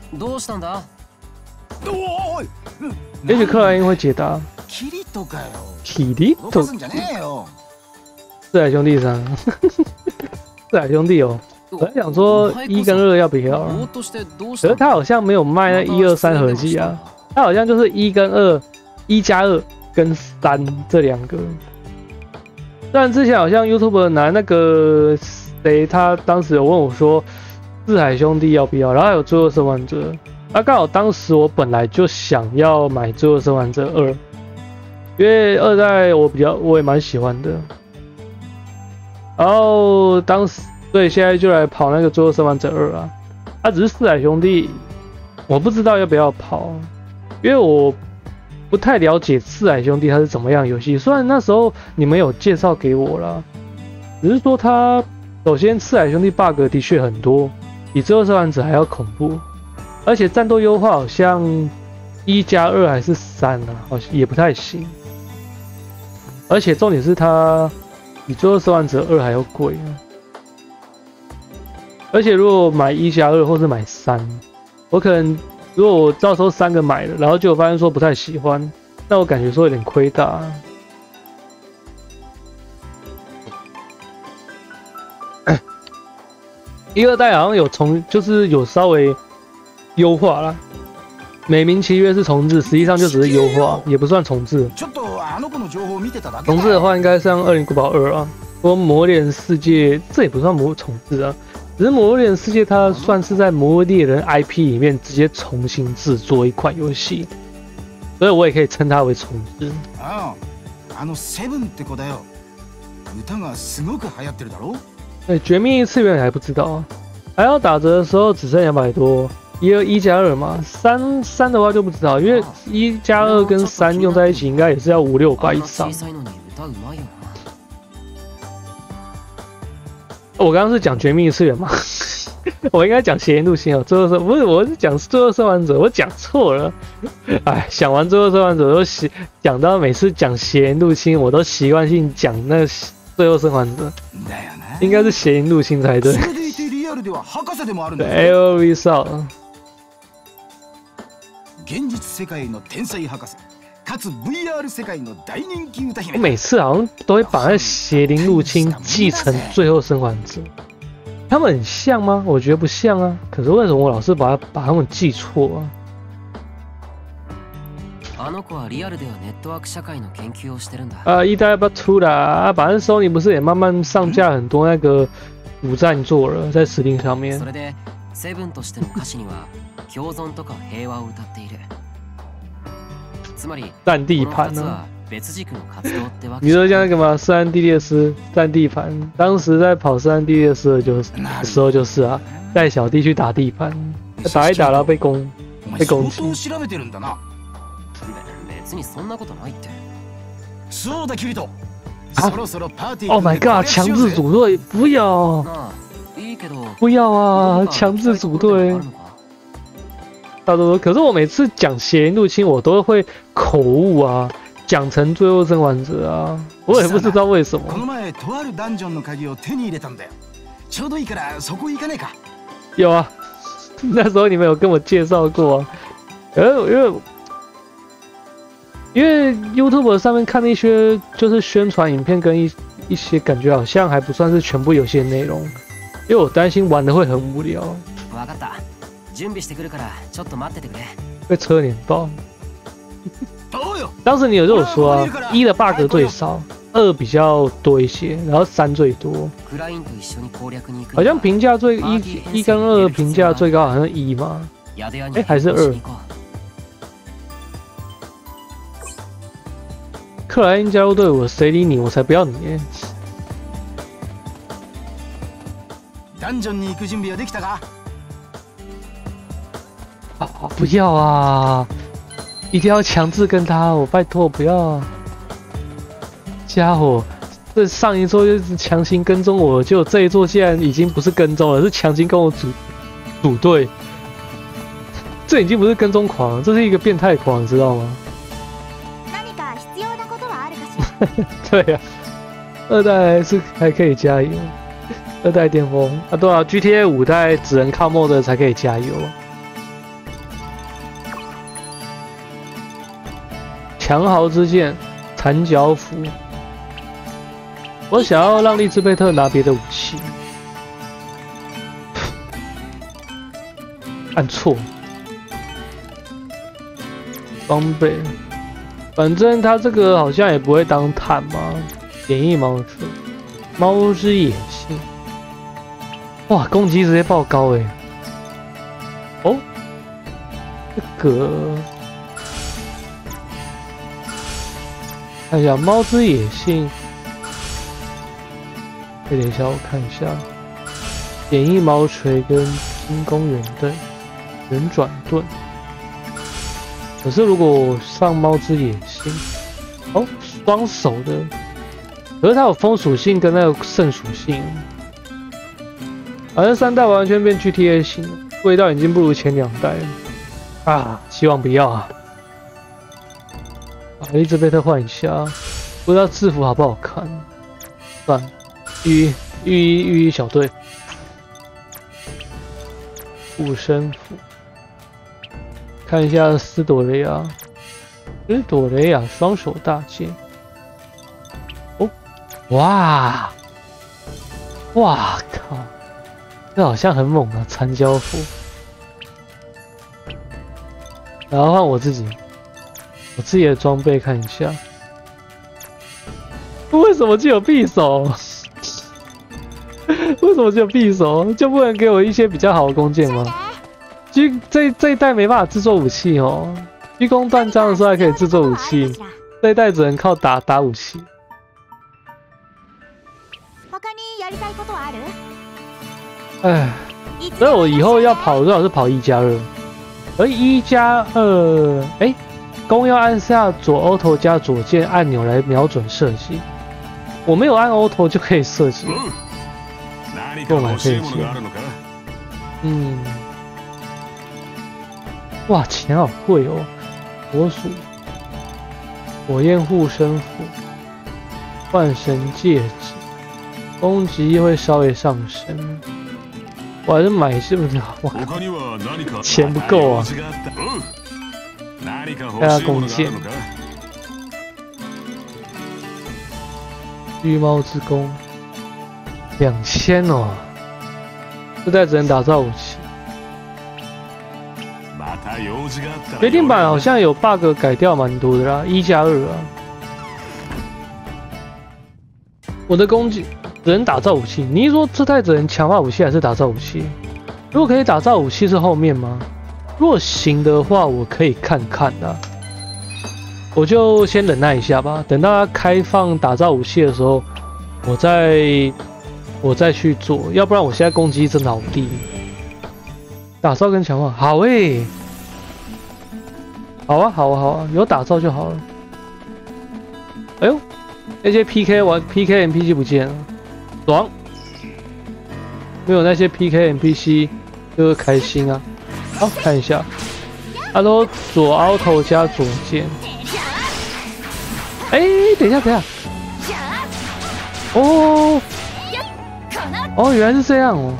也许克莱因会解答。キリトかよ。キリト。四海兄弟三。四海兄弟哦，我在想说一跟二要不要？可是他好像没有卖那一二三合集啊，他好像就是一跟二，一加二。跟三这两个，虽然之前好像 YouTube 拿那个谁，他当时有问我说四海兄弟要不要，然后还有罪恶生还者，那刚好当时我本来就想要买罪恶生还者二，因为二代我比较我也蛮喜欢的，然后当时所以现在就来跑那个罪恶生还者二啊，他、啊、只是四海兄弟，我不知道要不要跑，因为我。不太了解四海兄弟它是怎么样游戏，虽然那时候你们有介绍给我啦，只是说它首先四海兄弟 bug 的确很多，比最后生还者还要恐怖，而且战斗优化好像一加二还是三啊，好像也不太行，而且重点是它比最后生还者二还要贵啊，而且如果买一加二或是买三，我可能。如果我到时候三个买了，然后就发现说不太喜欢，那我感觉说有点亏大。一二代好像有重，就是有稍微优化啦。美名其曰是重置，实际上就只是优化，也不算重置。重置的话，应该像《恶灵古堡二》啊，或《魔猎人世界》，这也不算魔重置啊。只是《魔猎人世界》它算是在魔猎人 I P 里面直接重新制作一款游戏，所以我也可以称它为重置。 歌がすごく流行ってるだろ？ 哎，绝命异次元还不知道啊，还要打折的时候只剩两百多，一二一加二嘛，三三的话就不知道，因为一加二跟三用在一起应该也是要五六百以上。我刚刚是讲绝命异次元嘛，我应该讲邪灵入侵哦，最后生不是，我是讲最后生还者，我讲错了。哎，想完最后生还者都习讲到每次讲邪灵入侵，我都习惯性讲那最后生还者，应该是邪灵入侵才对。对 ，A O V 少。 現実世界の天才博士。かつ V R 世界の大人気歌姫。 我每次好像都会把那邪灵入侵继承最后生还者，他们很像吗？我觉得不像啊。可是为什么我老是把把他们记错啊？啊，一代要不要出啦？啊，反正 Sony 不是也慢慢上架很多那个主战作了，在 Steam 上面。占地盘呢、啊？你说像那个吗？圣安地列斯占地盘，当时在跑圣安地列斯的就时候就是啊，带小弟去打地盘，打一打然后被攻被攻击。啊 ！Oh my god！ 强制组队，不要，不要啊！强制组队。差不多，可是我每次讲邪灵入侵，我都会口误啊，讲成最后生还者啊，我也不知道为什么。有啊，那时候你们有跟我介绍过啊，因为因为因为 YouTube 上面看那些就是宣传影片跟一一些感觉好像还不算是全部游戏的内容，因为我担心玩的会很无聊。被车碾爆。当时你有跟我说啊，一的 bug 最少，二比较多一些，然后三最多。好像评价最一一跟二评价最高好像一嘛，哎还是二。克莱因加入队伍，谁理你？我才不要你耶！啊！不要啊！一定要强制跟他，我拜托不要啊！家伙，这上一座就是强行跟踪我，结果这一座竟然已经不是跟踪了，是强行跟我组组队。这已经不是跟踪狂了，这是一个变态狂，你知道吗？对啊，二代还是还可以加油，二代巅峰啊，对啊 ，G T A 五代只能靠 mod 才可以加油。强豪之剑，残角斧。我想要让利兹贝特拿别的武器，按错，装备。反正他这个好像也不会当坦嘛，演绎猫车，猫之野性，哇，攻击直接爆高哎！哦，这个看一下猫之野性，等一下我看一下，演绎猫锤跟新公园盾，旋转盾。可是如果我上猫之野性，哦，双手的，可是它有风属性跟那个圣属性，反正三代完全变 G T A 型，味道已经不如前两代了啊！希望不要啊！把利兹贝特换一下，不知道制服好不好看，算了，御御医御医小队，护身符。看一下斯朵雷亚，斯朵雷亚双手大剑。哦，哇，哇靠，这好像很猛啊！残胶斧。然后换我自己，我自己的装备看一下。为什么就有匕首？为什么就有匕首？就不能给我一些比较好的弓箭吗？这这这一代没办法制作武器哦，鞠躬断章的时候还可以制作武器，这一代只能靠打打武器。 りたいことはある？ 哎，所以我以后要跑最好是跑一加二，而一加二，哎，弓要按下左 auto 加左键按钮来瞄准射击，我没有按 auto 就可以射击。购买这些，嗯，哇，钱好贵哦！火鼠、火焰护身符、幻神戒指，攻击力会稍微上升。我还是买是不是？哇，钱不够啊！大家弓箭，巨猫之弓，两千哦，这代只能打造武器。决定版好像有 bug 改掉蛮多的啦，一加二啊。我的攻击只能打造武器，你是说这代只能强化武器还是打造武器？如果可以打造武器是后面吗？如果行的话，我可以看看的。我就先忍耐一下吧，等到它开放打造武器的时候，我再我再去做，要不然我现在攻击真的好低。打造跟强化，好诶、欸，好啊好啊好啊，有打造就好了。哎呦，那些 P K 玩 P K N P C 不见了，爽！没有那些 P K N P C 就是开心啊。好，看一下，他说左 auto 加左键。哎，等一下，等一下。哦，哦，原来是这样哦。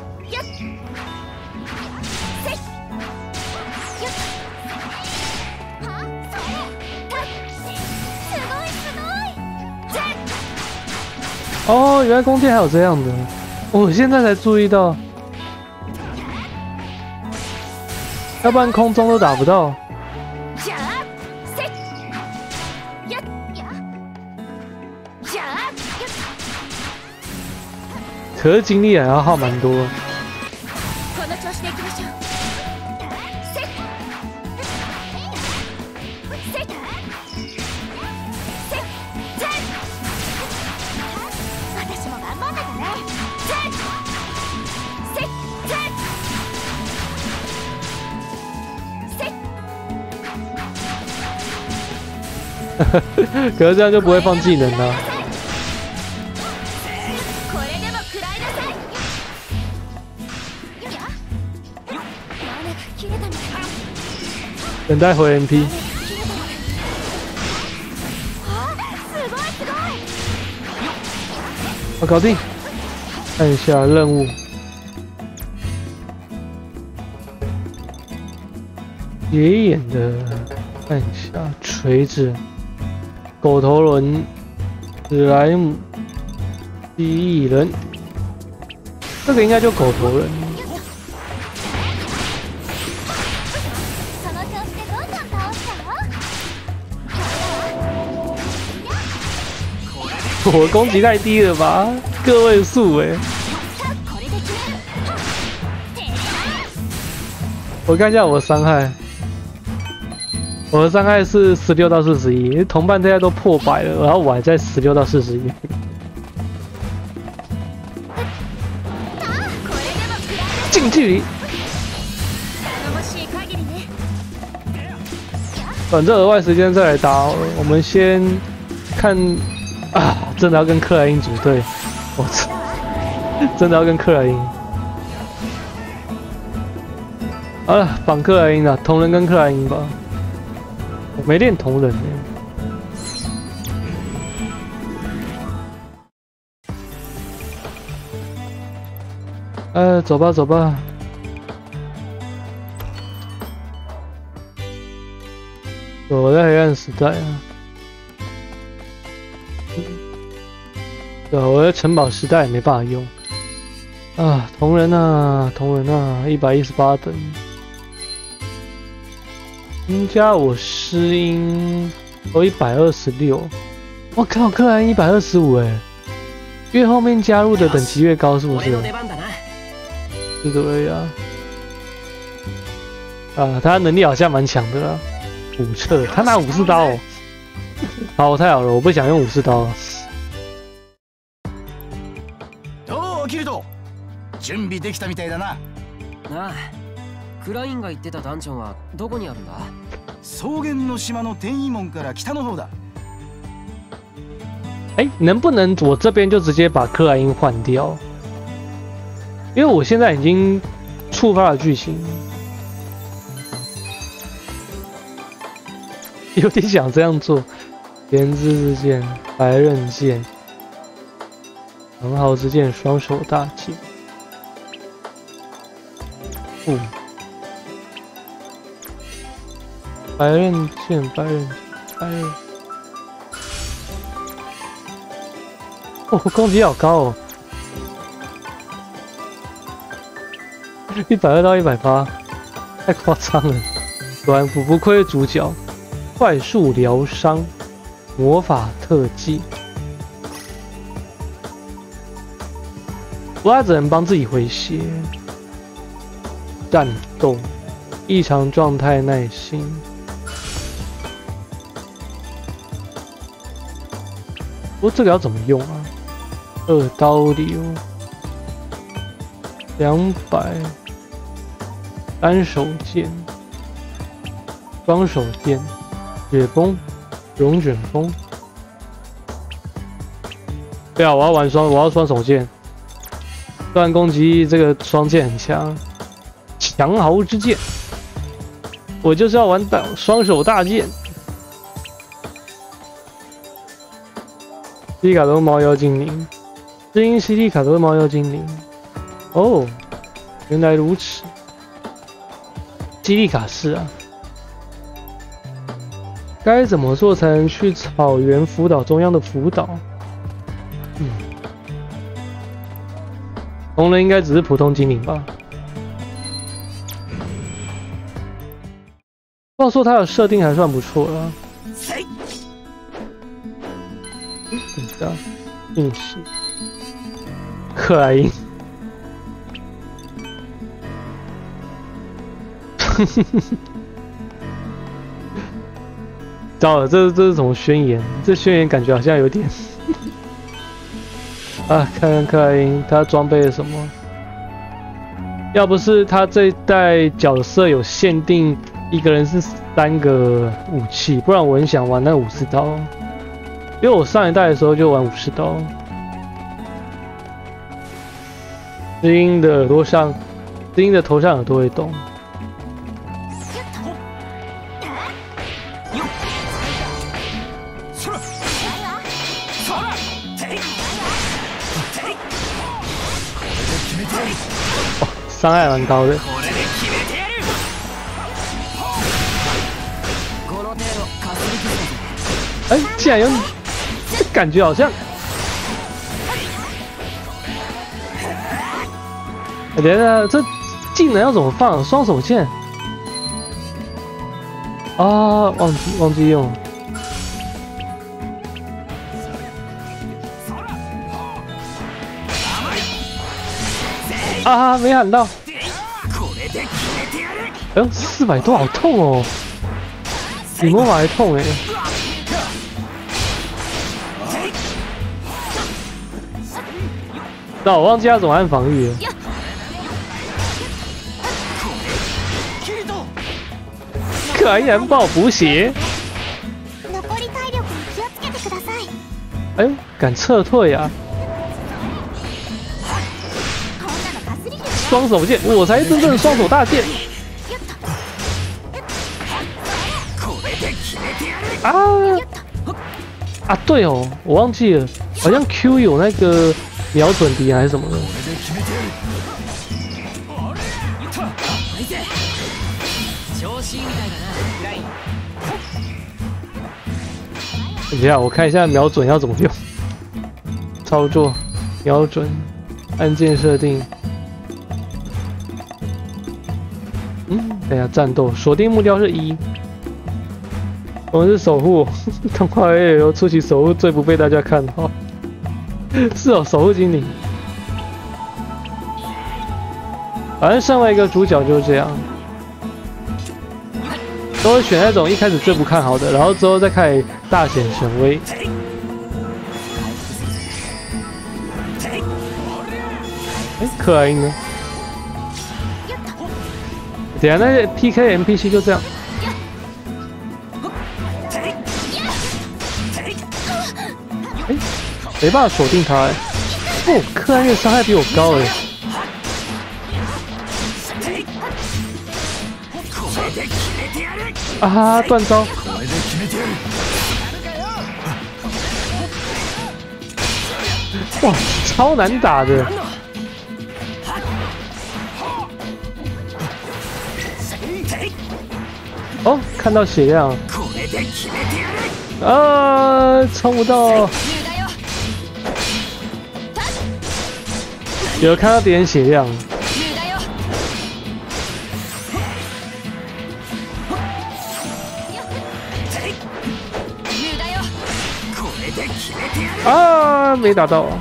哦，原来弓箭还有这样的，我现在才注意到。要不然空中都打不到。可是精力还要耗蛮多。可是这样就不会放技能了。等待回 M P。我搞定。看一下任务。野眼的，看一下锤子。狗头轮、史莱姆、蜥蜴人，这个应该就狗头人。我攻击太低了吧，个位数哎。我看一下我的伤害。我的伤害是十六到四十一，同伴现在都破百了，然后我还在十六到四十一。近距离。反正额外时间再来打好了。我们先看啊，真的要跟克莱因组队，我操，真的要跟克莱因。好了，绑克莱因了，同人跟克莱因吧。我没练同人呢。呃，走吧，走吧。我在黑暗时代啊。对啊，我在城堡时代也没办法用。啊，同人啊，同人啊，一百一十八等。增加我诗音有一百二十六，我靠，克莱因一百二十五哎，越后面加入的等级越高，是不是？是对呀。啊，他能力好像蛮强的啦，武测，他拿武士刀哦。好，太好了，我不想用武士刀了。 準備できたみたいだな。 なあ、クラインが言ってたダンジョンはどこにあるんだ？ 草原の島の転移門から北の方だ。 哎，能不能我这边就直接把克莱因换掉？因为我现在已经触发了剧情，有点想这样做。莲枝之剑、白刃剑、长毫之剑、双手大剑。嗯，白刃剑、白刃剑、白刃。哦，攻击好高哦，一百二到一百八，太夸张了。软服不愧是主角，快速疗伤。魔法特技，不过他只能帮自己回血。战斗，异常状态耐心。不过这个要怎么用啊？二刀流，两百，单手剑，双手剑，雪崩。龙卷风，对啊，我要玩双，我要双手剑。虽然攻击这个双剑很强，强豪之剑，我就是要玩大双手大剑。西蒂卡多猫妖精灵，知音西蒂卡多猫妖精灵。哦，原来如此。基利卡是啊。该怎么做才能去草原福岛中央的福岛？嗯，同人应该只是普通精灵吧？话说他的设定还算不错啦。等一下，运势，克莱因。糟了，这这是什么宣言？这宣言感觉好像有点啊！看看克莱因，他装备了什么？要不是他这一代角色有限定，一个人是三个武器，不然我很想玩那武士刀。因为我上一代的时候就玩武士刀。知音的耳朵上，知音的头上耳朵会动。伤害蛮高的。哎，竟然有，这感觉好像……等一下，这技能要怎么放？双手剑？啊，忘记忘记用。啊！没喊到。哎呦，四百多好痛哦，比魔法还痛哎。那我忘记他怎么按防御了。克莱因然爆补血。哎呦，敢撤退啊！双手剑，我才真正的双手大剑！啊啊，对哦，我忘记了，好像 Q 有那个瞄准敌人还是什么的。等一下，我看一下瞄准要怎么用。操作，瞄准，按键设定。嗯，等一下战斗，锁定目标是一。我们是守护，动画 A L 出奇守护最不被大家看好。是哦，守护精灵。反正身为一个主角就是这样，都会选那种一开始最不看好的，然后之后再开始大显神威。哎， 哎，克莱因呢？等下那 P K N P C 就这样。哎，没办法锁定他哎。哦，克莱因的伤害比我高哎。啊哈，断招！哇，超难打的！哦，看到血量，啊，冲不到！有看到敌人血量。啊，没打到。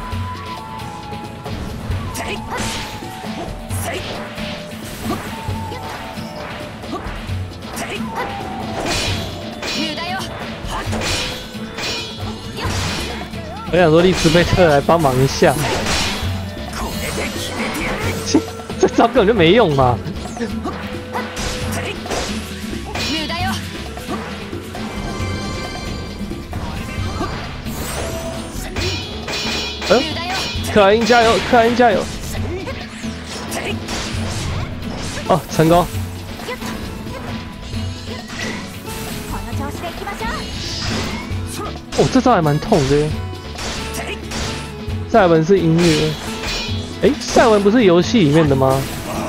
我想说利兹贝特来帮忙一下，这招根本就没用嘛。嗯，克莱因加油，克莱因加油！哦，成功！哦，这招还蛮痛的。赛文是音乐，哎，赛文不是游戏里面的吗？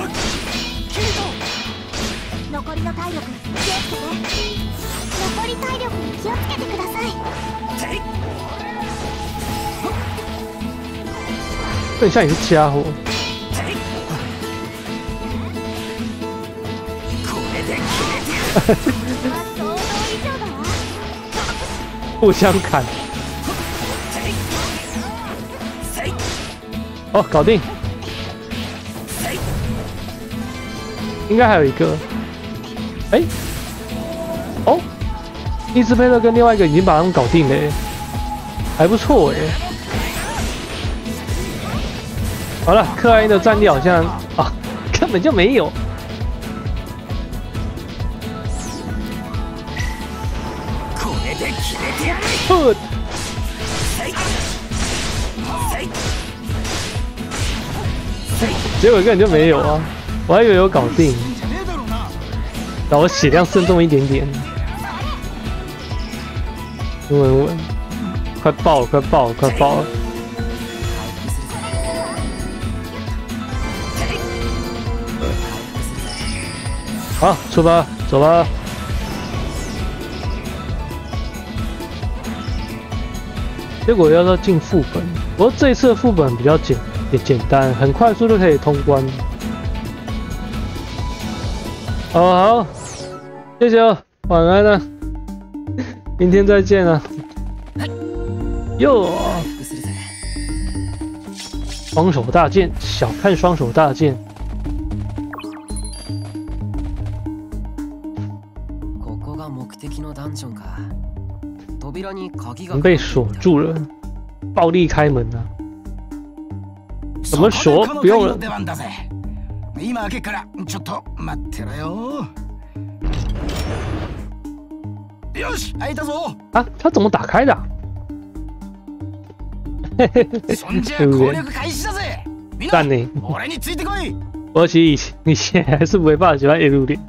更像你是家伙。互相砍。哦，搞定。应该还有一个。哎、欸，哦，伊斯佩勒跟另外一个已经把他们搞定了，还不错哎。好了，克莱因的战力好像啊，根本就没有。呵，结果根本就没有啊！我还以为有搞定，然后我血量剩这么一点点。稳稳稳，快爆了，快爆了，快爆了！好，出发，走吧。结果要到进副本，不过这一次的副本比较简也简单，很快速就可以通关。哦好，谢谢哦，晚安了，明天再见了。哟，双手大剑，小看双手大剑。门被锁住了，暴力开门啊！怎么锁？不用了。 今開けからちょっと待ってろよ。よし、開いたぞ。 啊，他怎么打开的、啊？ そんじゃ攻略開始だぜ。みんな、俺についてこい。 我其实你现在还是没办法喜欢 A 六点。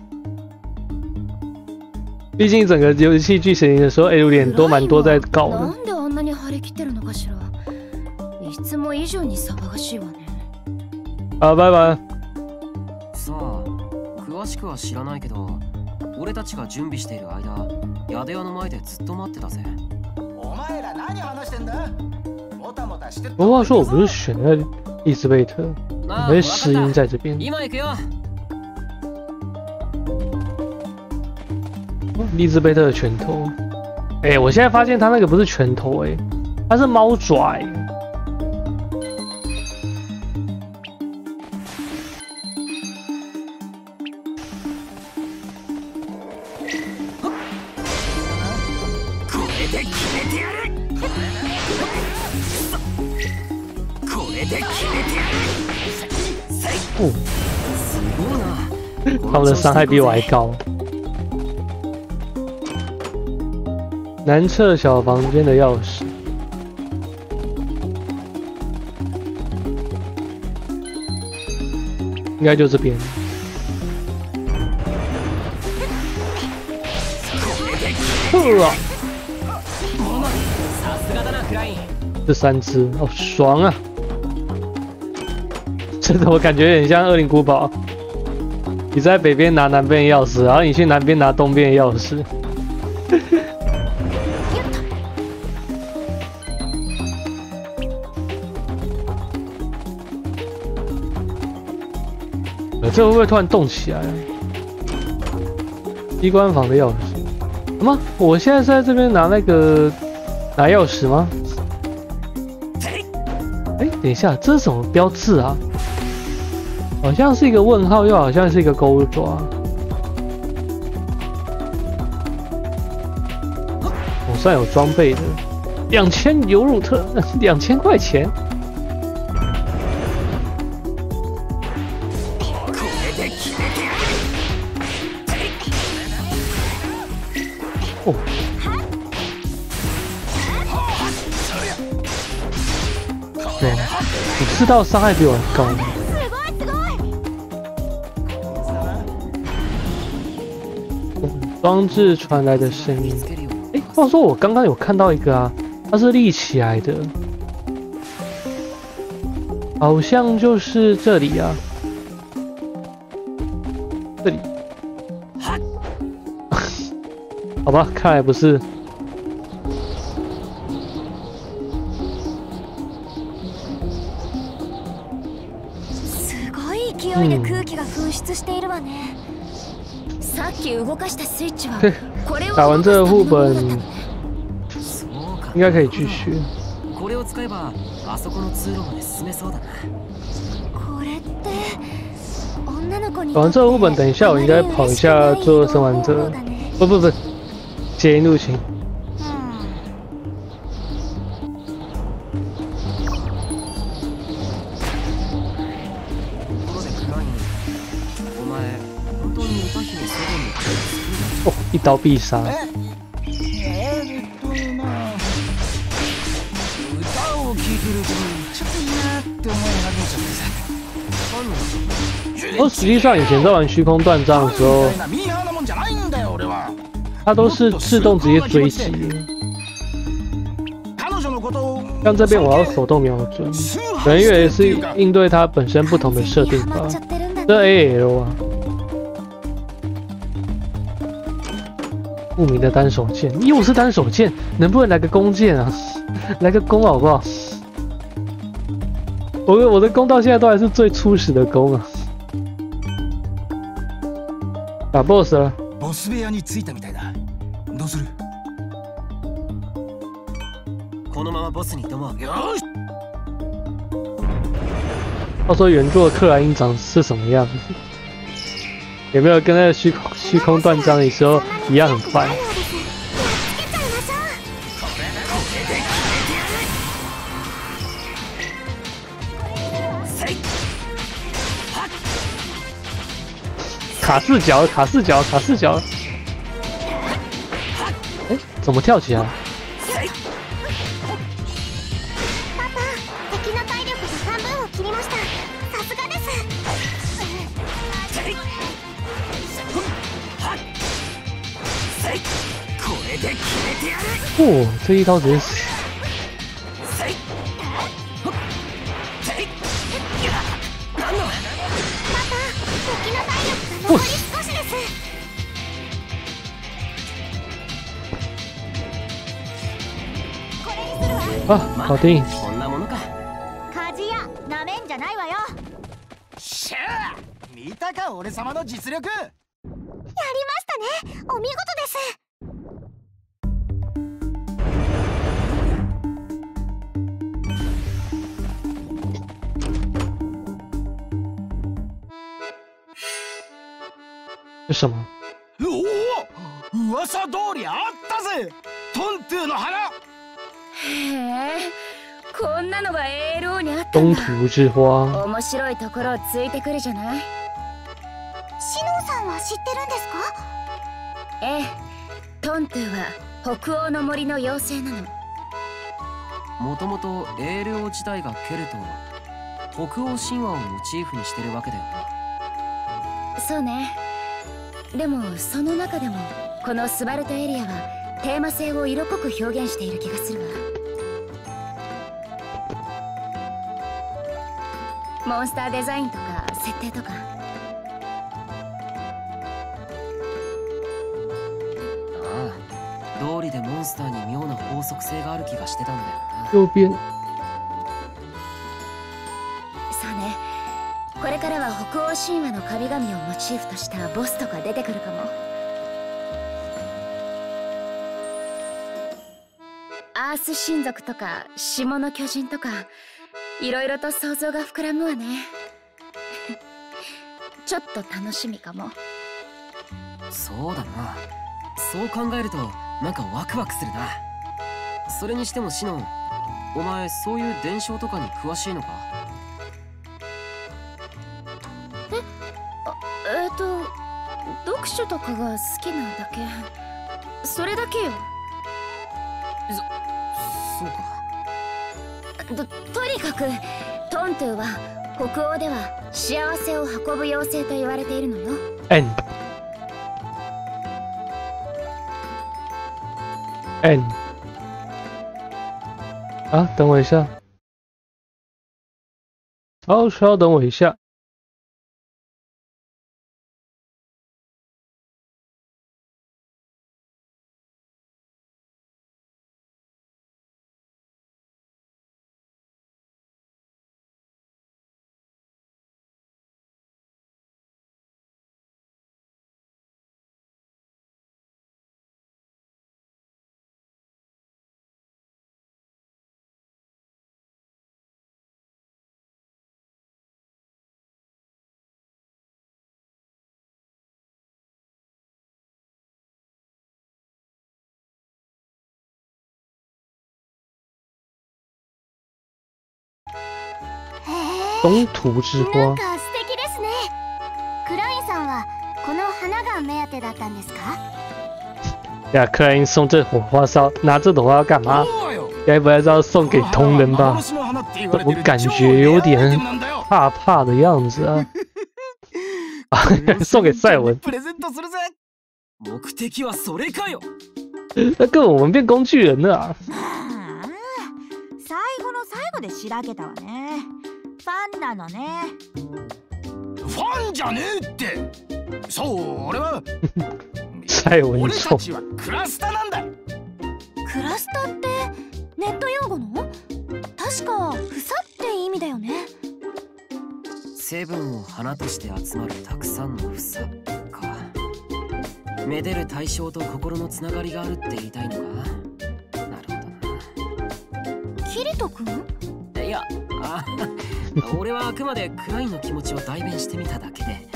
毕竟整个游戏剧情的时候 ，A 六点都蛮多在搞的。 なんであんなに張り切ってるのかしら。いつも以上に騒がしいわね。 好，拜拜。 さあ、詳しくは知らないけど、俺たちが準備している間、宿屋の前でずっと待ってたぜ。 お前ら何話してんだ？もたもたして。 不过话说，我不是选了伊斯贝特，我会失音在这边。 今行くよ。 利兹贝特的拳头，哎、欸，我现在发现他那个不是拳头、欸，哎，他是猫爪、欸。 哦， すごいな。 他们的伤害比我还高。南侧小房间的钥匙，应该就这边。呵啊！ さすがだなクライン。 这三只，好爽啊！这怎么感觉有点像恶灵古堡？你在北边拿南边的钥匙，然后你去南边拿东边的钥匙。这会不会突然动起来啊？机关房的钥匙？什么？我现在是在这边拿那个拿钥匙吗？哎，等一下，这是什么标志啊？好像是一个问号，又好像是一个钩爪。我算有装备的，两千尤鲁特，两千块钱。哦，对，你知道伤害比我还高。装置传来的声音，哎，话说我刚刚有看到一个啊，它是立起来的，好像就是这里啊，这里。好吧，看来不是。 すごい勢いで空気が噴出しているわね。 さっき動かしたスイッチはこれを打完这个副本，应该可以继续。 これを使えばあそこの通路まで進めそうだな。 これって女の子に打完这个副本，等一下我应该跑一下《最后生还者》。不不不。接引入侵。哦，一刀必殺。 えーっとな、歌を聴いてるとちょっといいなって思い始めちゃってさ。 哦，实际上以前在玩虚空断章的时候， ミーハーなもんじゃないんだよ俺は。 它都是自动直接追击，像这边我要手动瞄准，可能也是应对它本身不同的设定吧。这 A L 啊，不明的单手剑，又是单手剑，能不能来个弓箭啊？来个弓好不好？我的我的弓到现在都还是最初始的弓啊！打 boss 了。 ボス部屋に着いたみたいだ。どうする？ このままボスに挑もう。 よし。 话说原作克莱因长是什么样子？有没有跟那个虚空虚空断章的时候一样很烦？卡四角，卡四角，卡四角。哎，怎么跳起来？哦，这一刀直接死。不死。啊，搞定。 こんなものか。 鍛冶屋なめんじゃないわよ。 しゃあ、見たか俺様の実力。 やりましたね。お見事です。 是什么？ おお、噂通りあったぜ。トントゥの花。 へえ、 こんなのが エーエルオー にあったん东だ。 土之花。 面白いところをついてくるじゃない。 シノンさんは知ってるんですか？ ええ、トントゥは北欧の森の妖精なの。 もともと エーエルオー 自体がケルト、北欧神話をモチーフにしてるわけだよな。 そうね。でもその中でもこのスバルタエリアはテーマ性を色濃く表現している気がするわ。モンスターデザインとか設定とか。 ああ、道理でモンスターに妙な法則性がある気がしてたんだよな。 右边。 そうね。これからは北欧神話の神々をモチーフとしたボスとか出てくるかも。アース神族とか霜の巨人とかいろいろと想像が膨らむわね。ちょっと楽しみかも。 そうだな。そう考えるとなんかワクワクするな。それにしてもシノン、お前そういう伝承とかに詳しいのか？ えっと読書とかが好きなだけ。それだけよ。 そうか。 ととにかくトントゥは北欧では幸せを運ぶ妖精と言われているのよ。 N N 啊，等我一下。好，稍等我一下。东土之な花ん。か素敵ですね。クラインさんはこの花が目当てだったんですか？ 呀，克莱因送这朵花是要拿这朵花要干嘛？该不会是要送给同人吧？我感觉有点怕怕的样子啊！啊，送给赛文， プレゼントするぜ。 目的はそれかよ。 那跟我们变工具人了啊！ 最後の最後でしらけたわね。ファンなのね。 ファンじゃねえって。そう俺は赛文俺送たちはクラスタなんだ。 クラスタってネット用語の？確か房って意味だよね。 成分を花として集まるたくさんの房か。めでる対象と心のつながりがあるって言いたいのか。なるほどな。 キリト君？ いや、あ俺はあくまでクラインの気持ちを代弁してみただけで。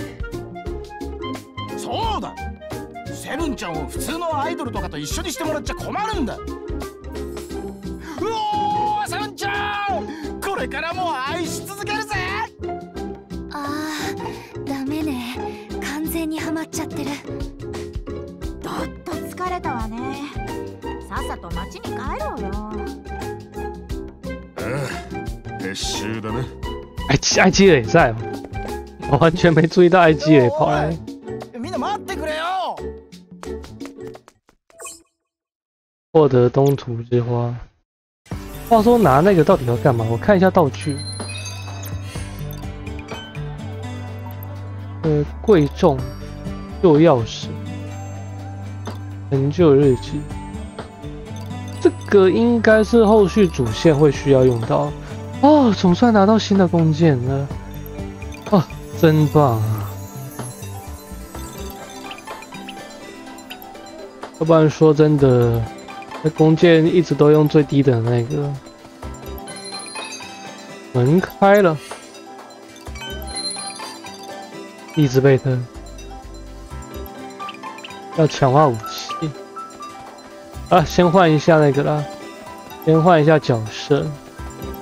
そうだ。セブンちゃんを普通のアイドルとかと一緒にしてもらっちゃ困るんだ。うおー、セブンちゃん、これからも愛し続けるぜ。 あー、ダメね。完全にハマっちゃってる。 どっと疲れたわね。さっさと町に帰ろうよ。 ああ、撤収だな。 艾基艾基尔也在哦，我完全没注意到艾基尔也跑来。 みんな待ってくれよ。 获得东土之花。话说拿那个到底要干嘛？我看一下道具。呃，贵重旧钥匙，成就日记。这个应该是后续主线会需要用到。哦，总算拿到新的弓箭了。哦，真棒啊！要不然说真的。那弓箭一直都用最低的那个。门开了，利兹贝特要强化武器啊！先换一下那个啦，先换一下角色。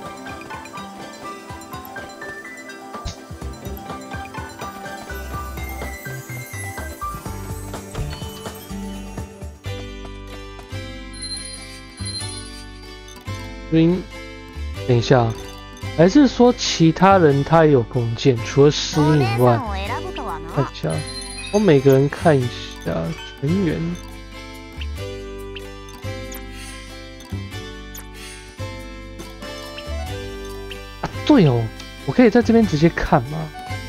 因等一下，还是说其他人他也有弓箭，除了诗音以外？看一下，我每个人看一下全员。啊，对哦，我可以在这边直接看吗？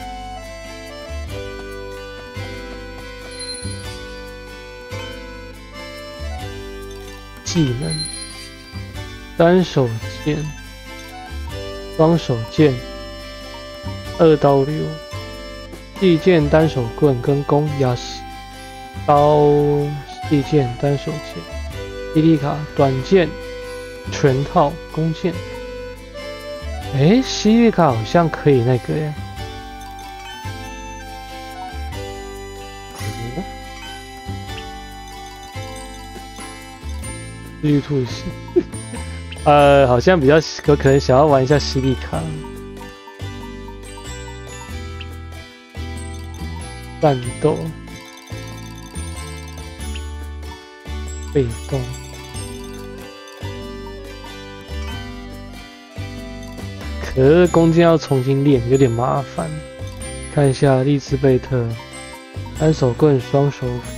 技能。单手剑、双手剑、二刀流、细剑、单手棍跟弓压实、刀、细剑、单手剑、伊利卡、短剑、全套弓箭。哎，西利卡好像可以那个耶。哦，绿兔系。呃，好像比较有可能想要玩一下西利卡。战斗，被动，可是弓箭要重新练，有点麻烦。看一下利兹贝特，单手棍、双手斧。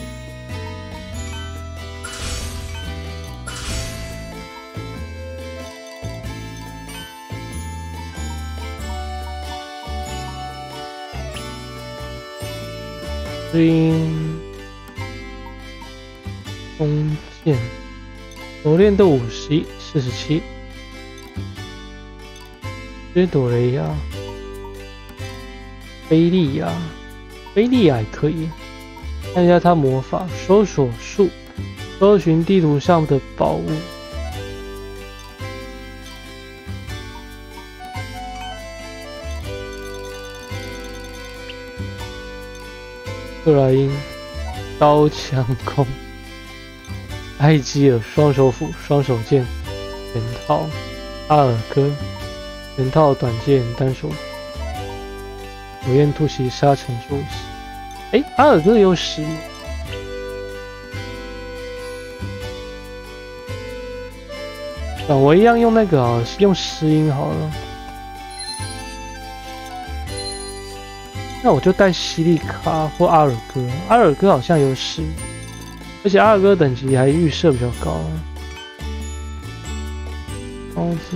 诗音弓箭，熟练度五十一，四十七。约朵雷亚、菲利亚、菲利亚也可以。看一下他魔法搜索术，搜寻地图上的宝物。克莱因刀枪弓，埃基尔双手斧、双手剑全套，阿尔戈全套短剑单手，火焰突袭沙尘术士。哎，阿尔戈有使啊，我一样用那个啊，用诗音好了。那我就带西利卡或阿尔戈，阿尔戈好像有使，而且阿尔戈等级还预设比较高。高级，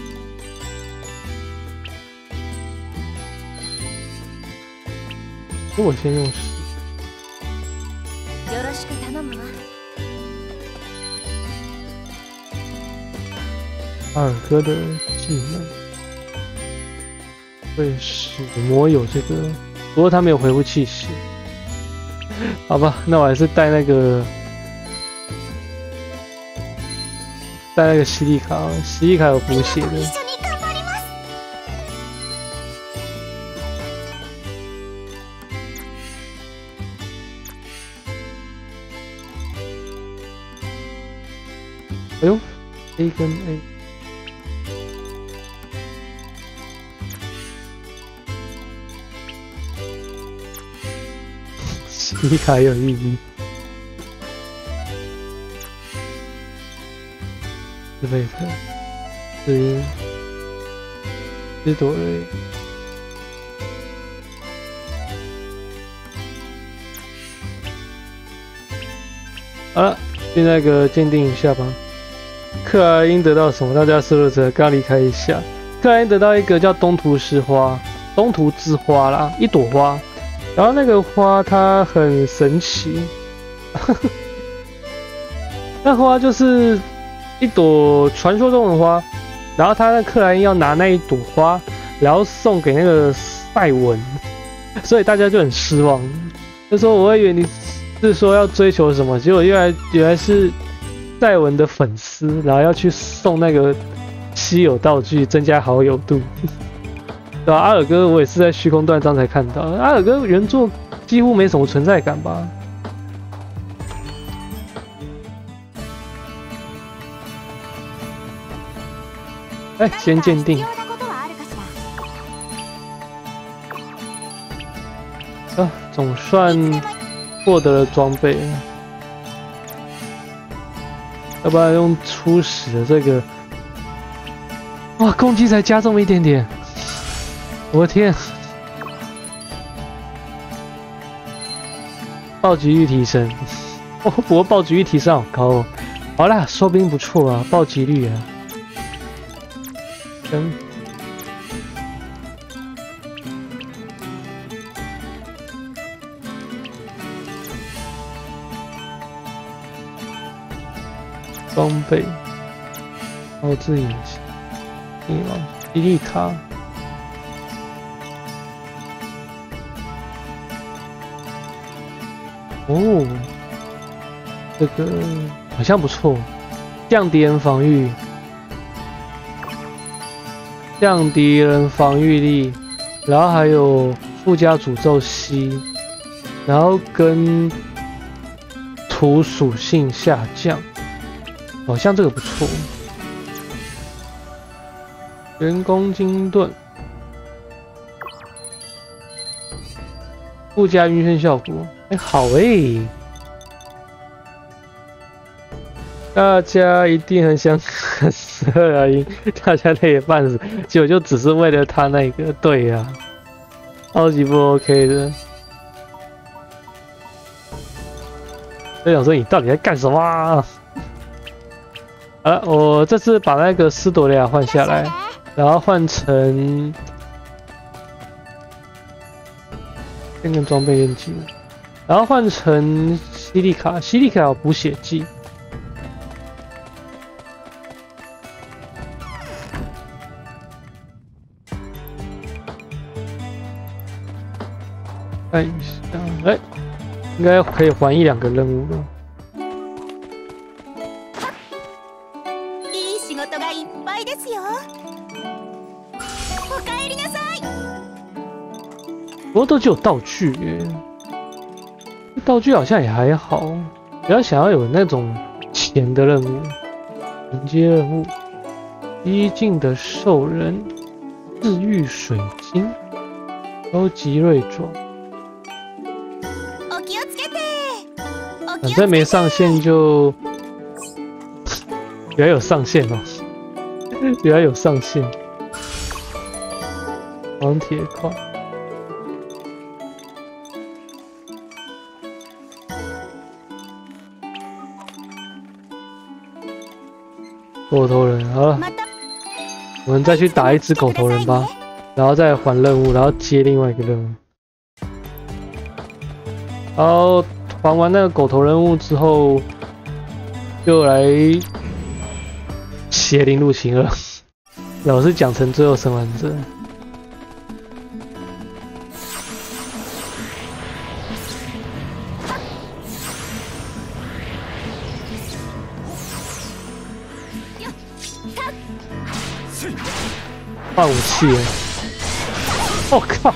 所以我先用使。阿尔戈的技能，对，使魔有这个。不过他没有回复气势，好吧，那我还是带那个带那个西利卡，西利卡有补血的。哎呦 ，A 跟 A。西利卡也有意义。斯贝特、斯因、斯朵瑞、好了，去那个鉴定一下吧。克莱因得到什么？大家收着者刚离开一下。克莱因得到一个叫东图之花，东图之花啦，一朵花。然后那个花它很神奇，那花就是一朵传说中的花，然后他那克莱因要拿那一朵花，然后送给那个赛文，所以大家就很失望。那时候我以为你是说要追求什么，结果原来原来是赛文的粉丝，然后要去送那个稀有道具，增加好友度。对吧、啊？阿尔戈我也是在虚空断章才看到，阿尔戈原作几乎没什么存在感吧。哎，先鉴定。啊，总算获得了装备了。要不然用初始的这个哇，攻击才加这么一点点，我的天！暴击率提升，哦，不过暴击率提升好高哦。好啦，说不定不错啊，暴击率啊。嗯。装备，奥兹隐形，翼王，伊利卡。哦，这个好像不错，降敌人防御，降敌人防御力，然后还有附加诅咒吸，然后跟土属性下降，好像这个不错。人工精盾，附加晕眩效果。哎，好哎！大家一定很想看十二啊赢，大家累得半死，结果就只是为了他那个，对呀、啊，超级不 OK 的。我想说你到底在干什么、啊？好了，我这次把那个斯朵雷亚换下来，然后换成变更装备练技。然后换成西利卡，西利卡有补血剂。看一下，哎，应该可以还一两个任务了。 いい仕事がいっぱいですよ。おかえりなさい。 不过都只有道具耶。道具好像也还好，比较想要有那种钱的任务，迎接任务，激进的兽人，治愈水晶，收集瑞爪。反正没上线就，原来有上线哦，原来有上线，黄铁块。狗头人，好了，我们再去打一只狗头人吧，然后再还任务，然后接另外一个任务。然后还完那个狗头任务之后，就来邪灵入侵了。老是讲成最后生还者。换武器了！我、哦、靠！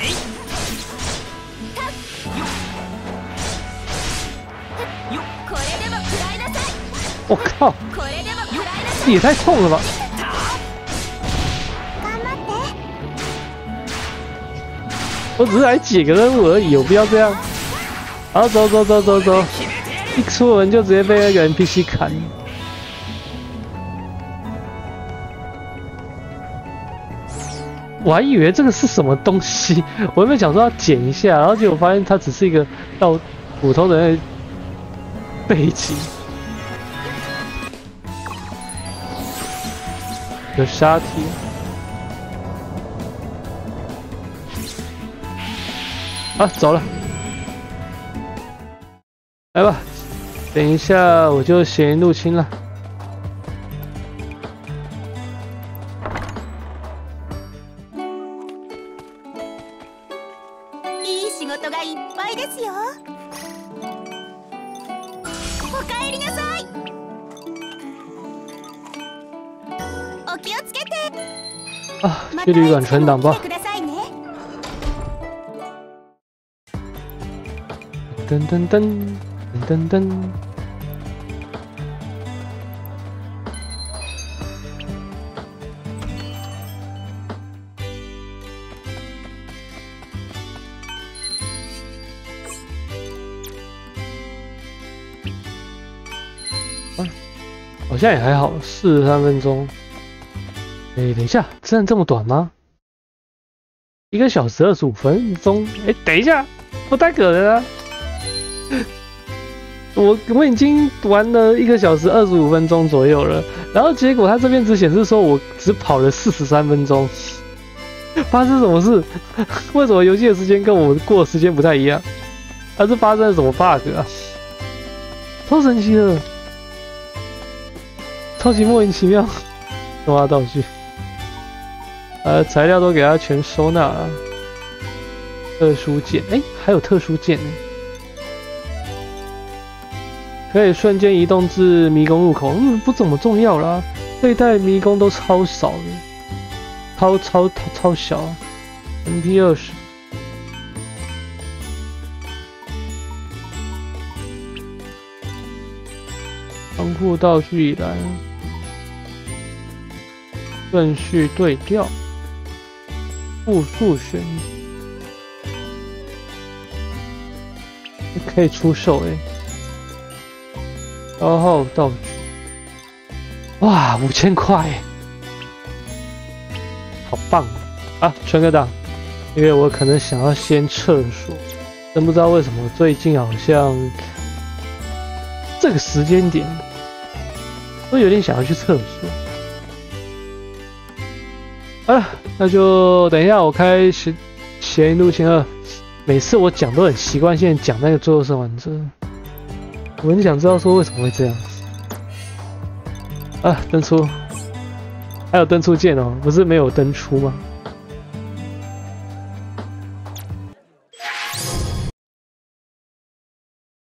我、哦、靠！也太痛了吧！我只是来解个任务而已，有必要这样？好，走走走走走！一出门就直接被那个 N P C 砍。我还以为这个是什么东西，我原本想说要剪一下，然后结果发现它只是一个到普通的背景。有沙体。啊，走了。来吧，等一下我就邪灵入侵了。啊，去旅馆存档吧。噔噔噔噔噔噔。啊，好像也还好，四十三分钟。 哎，等一下，真的这么短吗？一个小时二十五分钟？哎，等一下，不太可能啊！我我已经玩了一个小时二十五分钟左右了，然后结果它这边只显示说我只跑了四十三分钟，发生什么事？为什么游戏的时间跟我过的时间不太一样？它是发生了什么 bug 啊？超神奇的，超级莫名其妙，动画道具。呃，材料都给它全收纳了。特殊键，哎、欸，还有特殊键呢，可以瞬间移动至迷宫入口。嗯，不怎么重要啦，这一代迷宫都超少的，超超超超小 ，M P 二十。仓库道具一栏，顺序对调。复数选可以出售哎，消耗道具，哇，五千块，好棒啊！全个档，因为我可能想要先厕所，真不知道为什么最近好像这个时间点，我有点想要去厕所。啊，那就等一下我开始邪路线二。每次我讲都很习惯性讲那个最后生还者，我很想知道说为什么会这样。啊，登出，还有登出键哦，不是没有登出吗？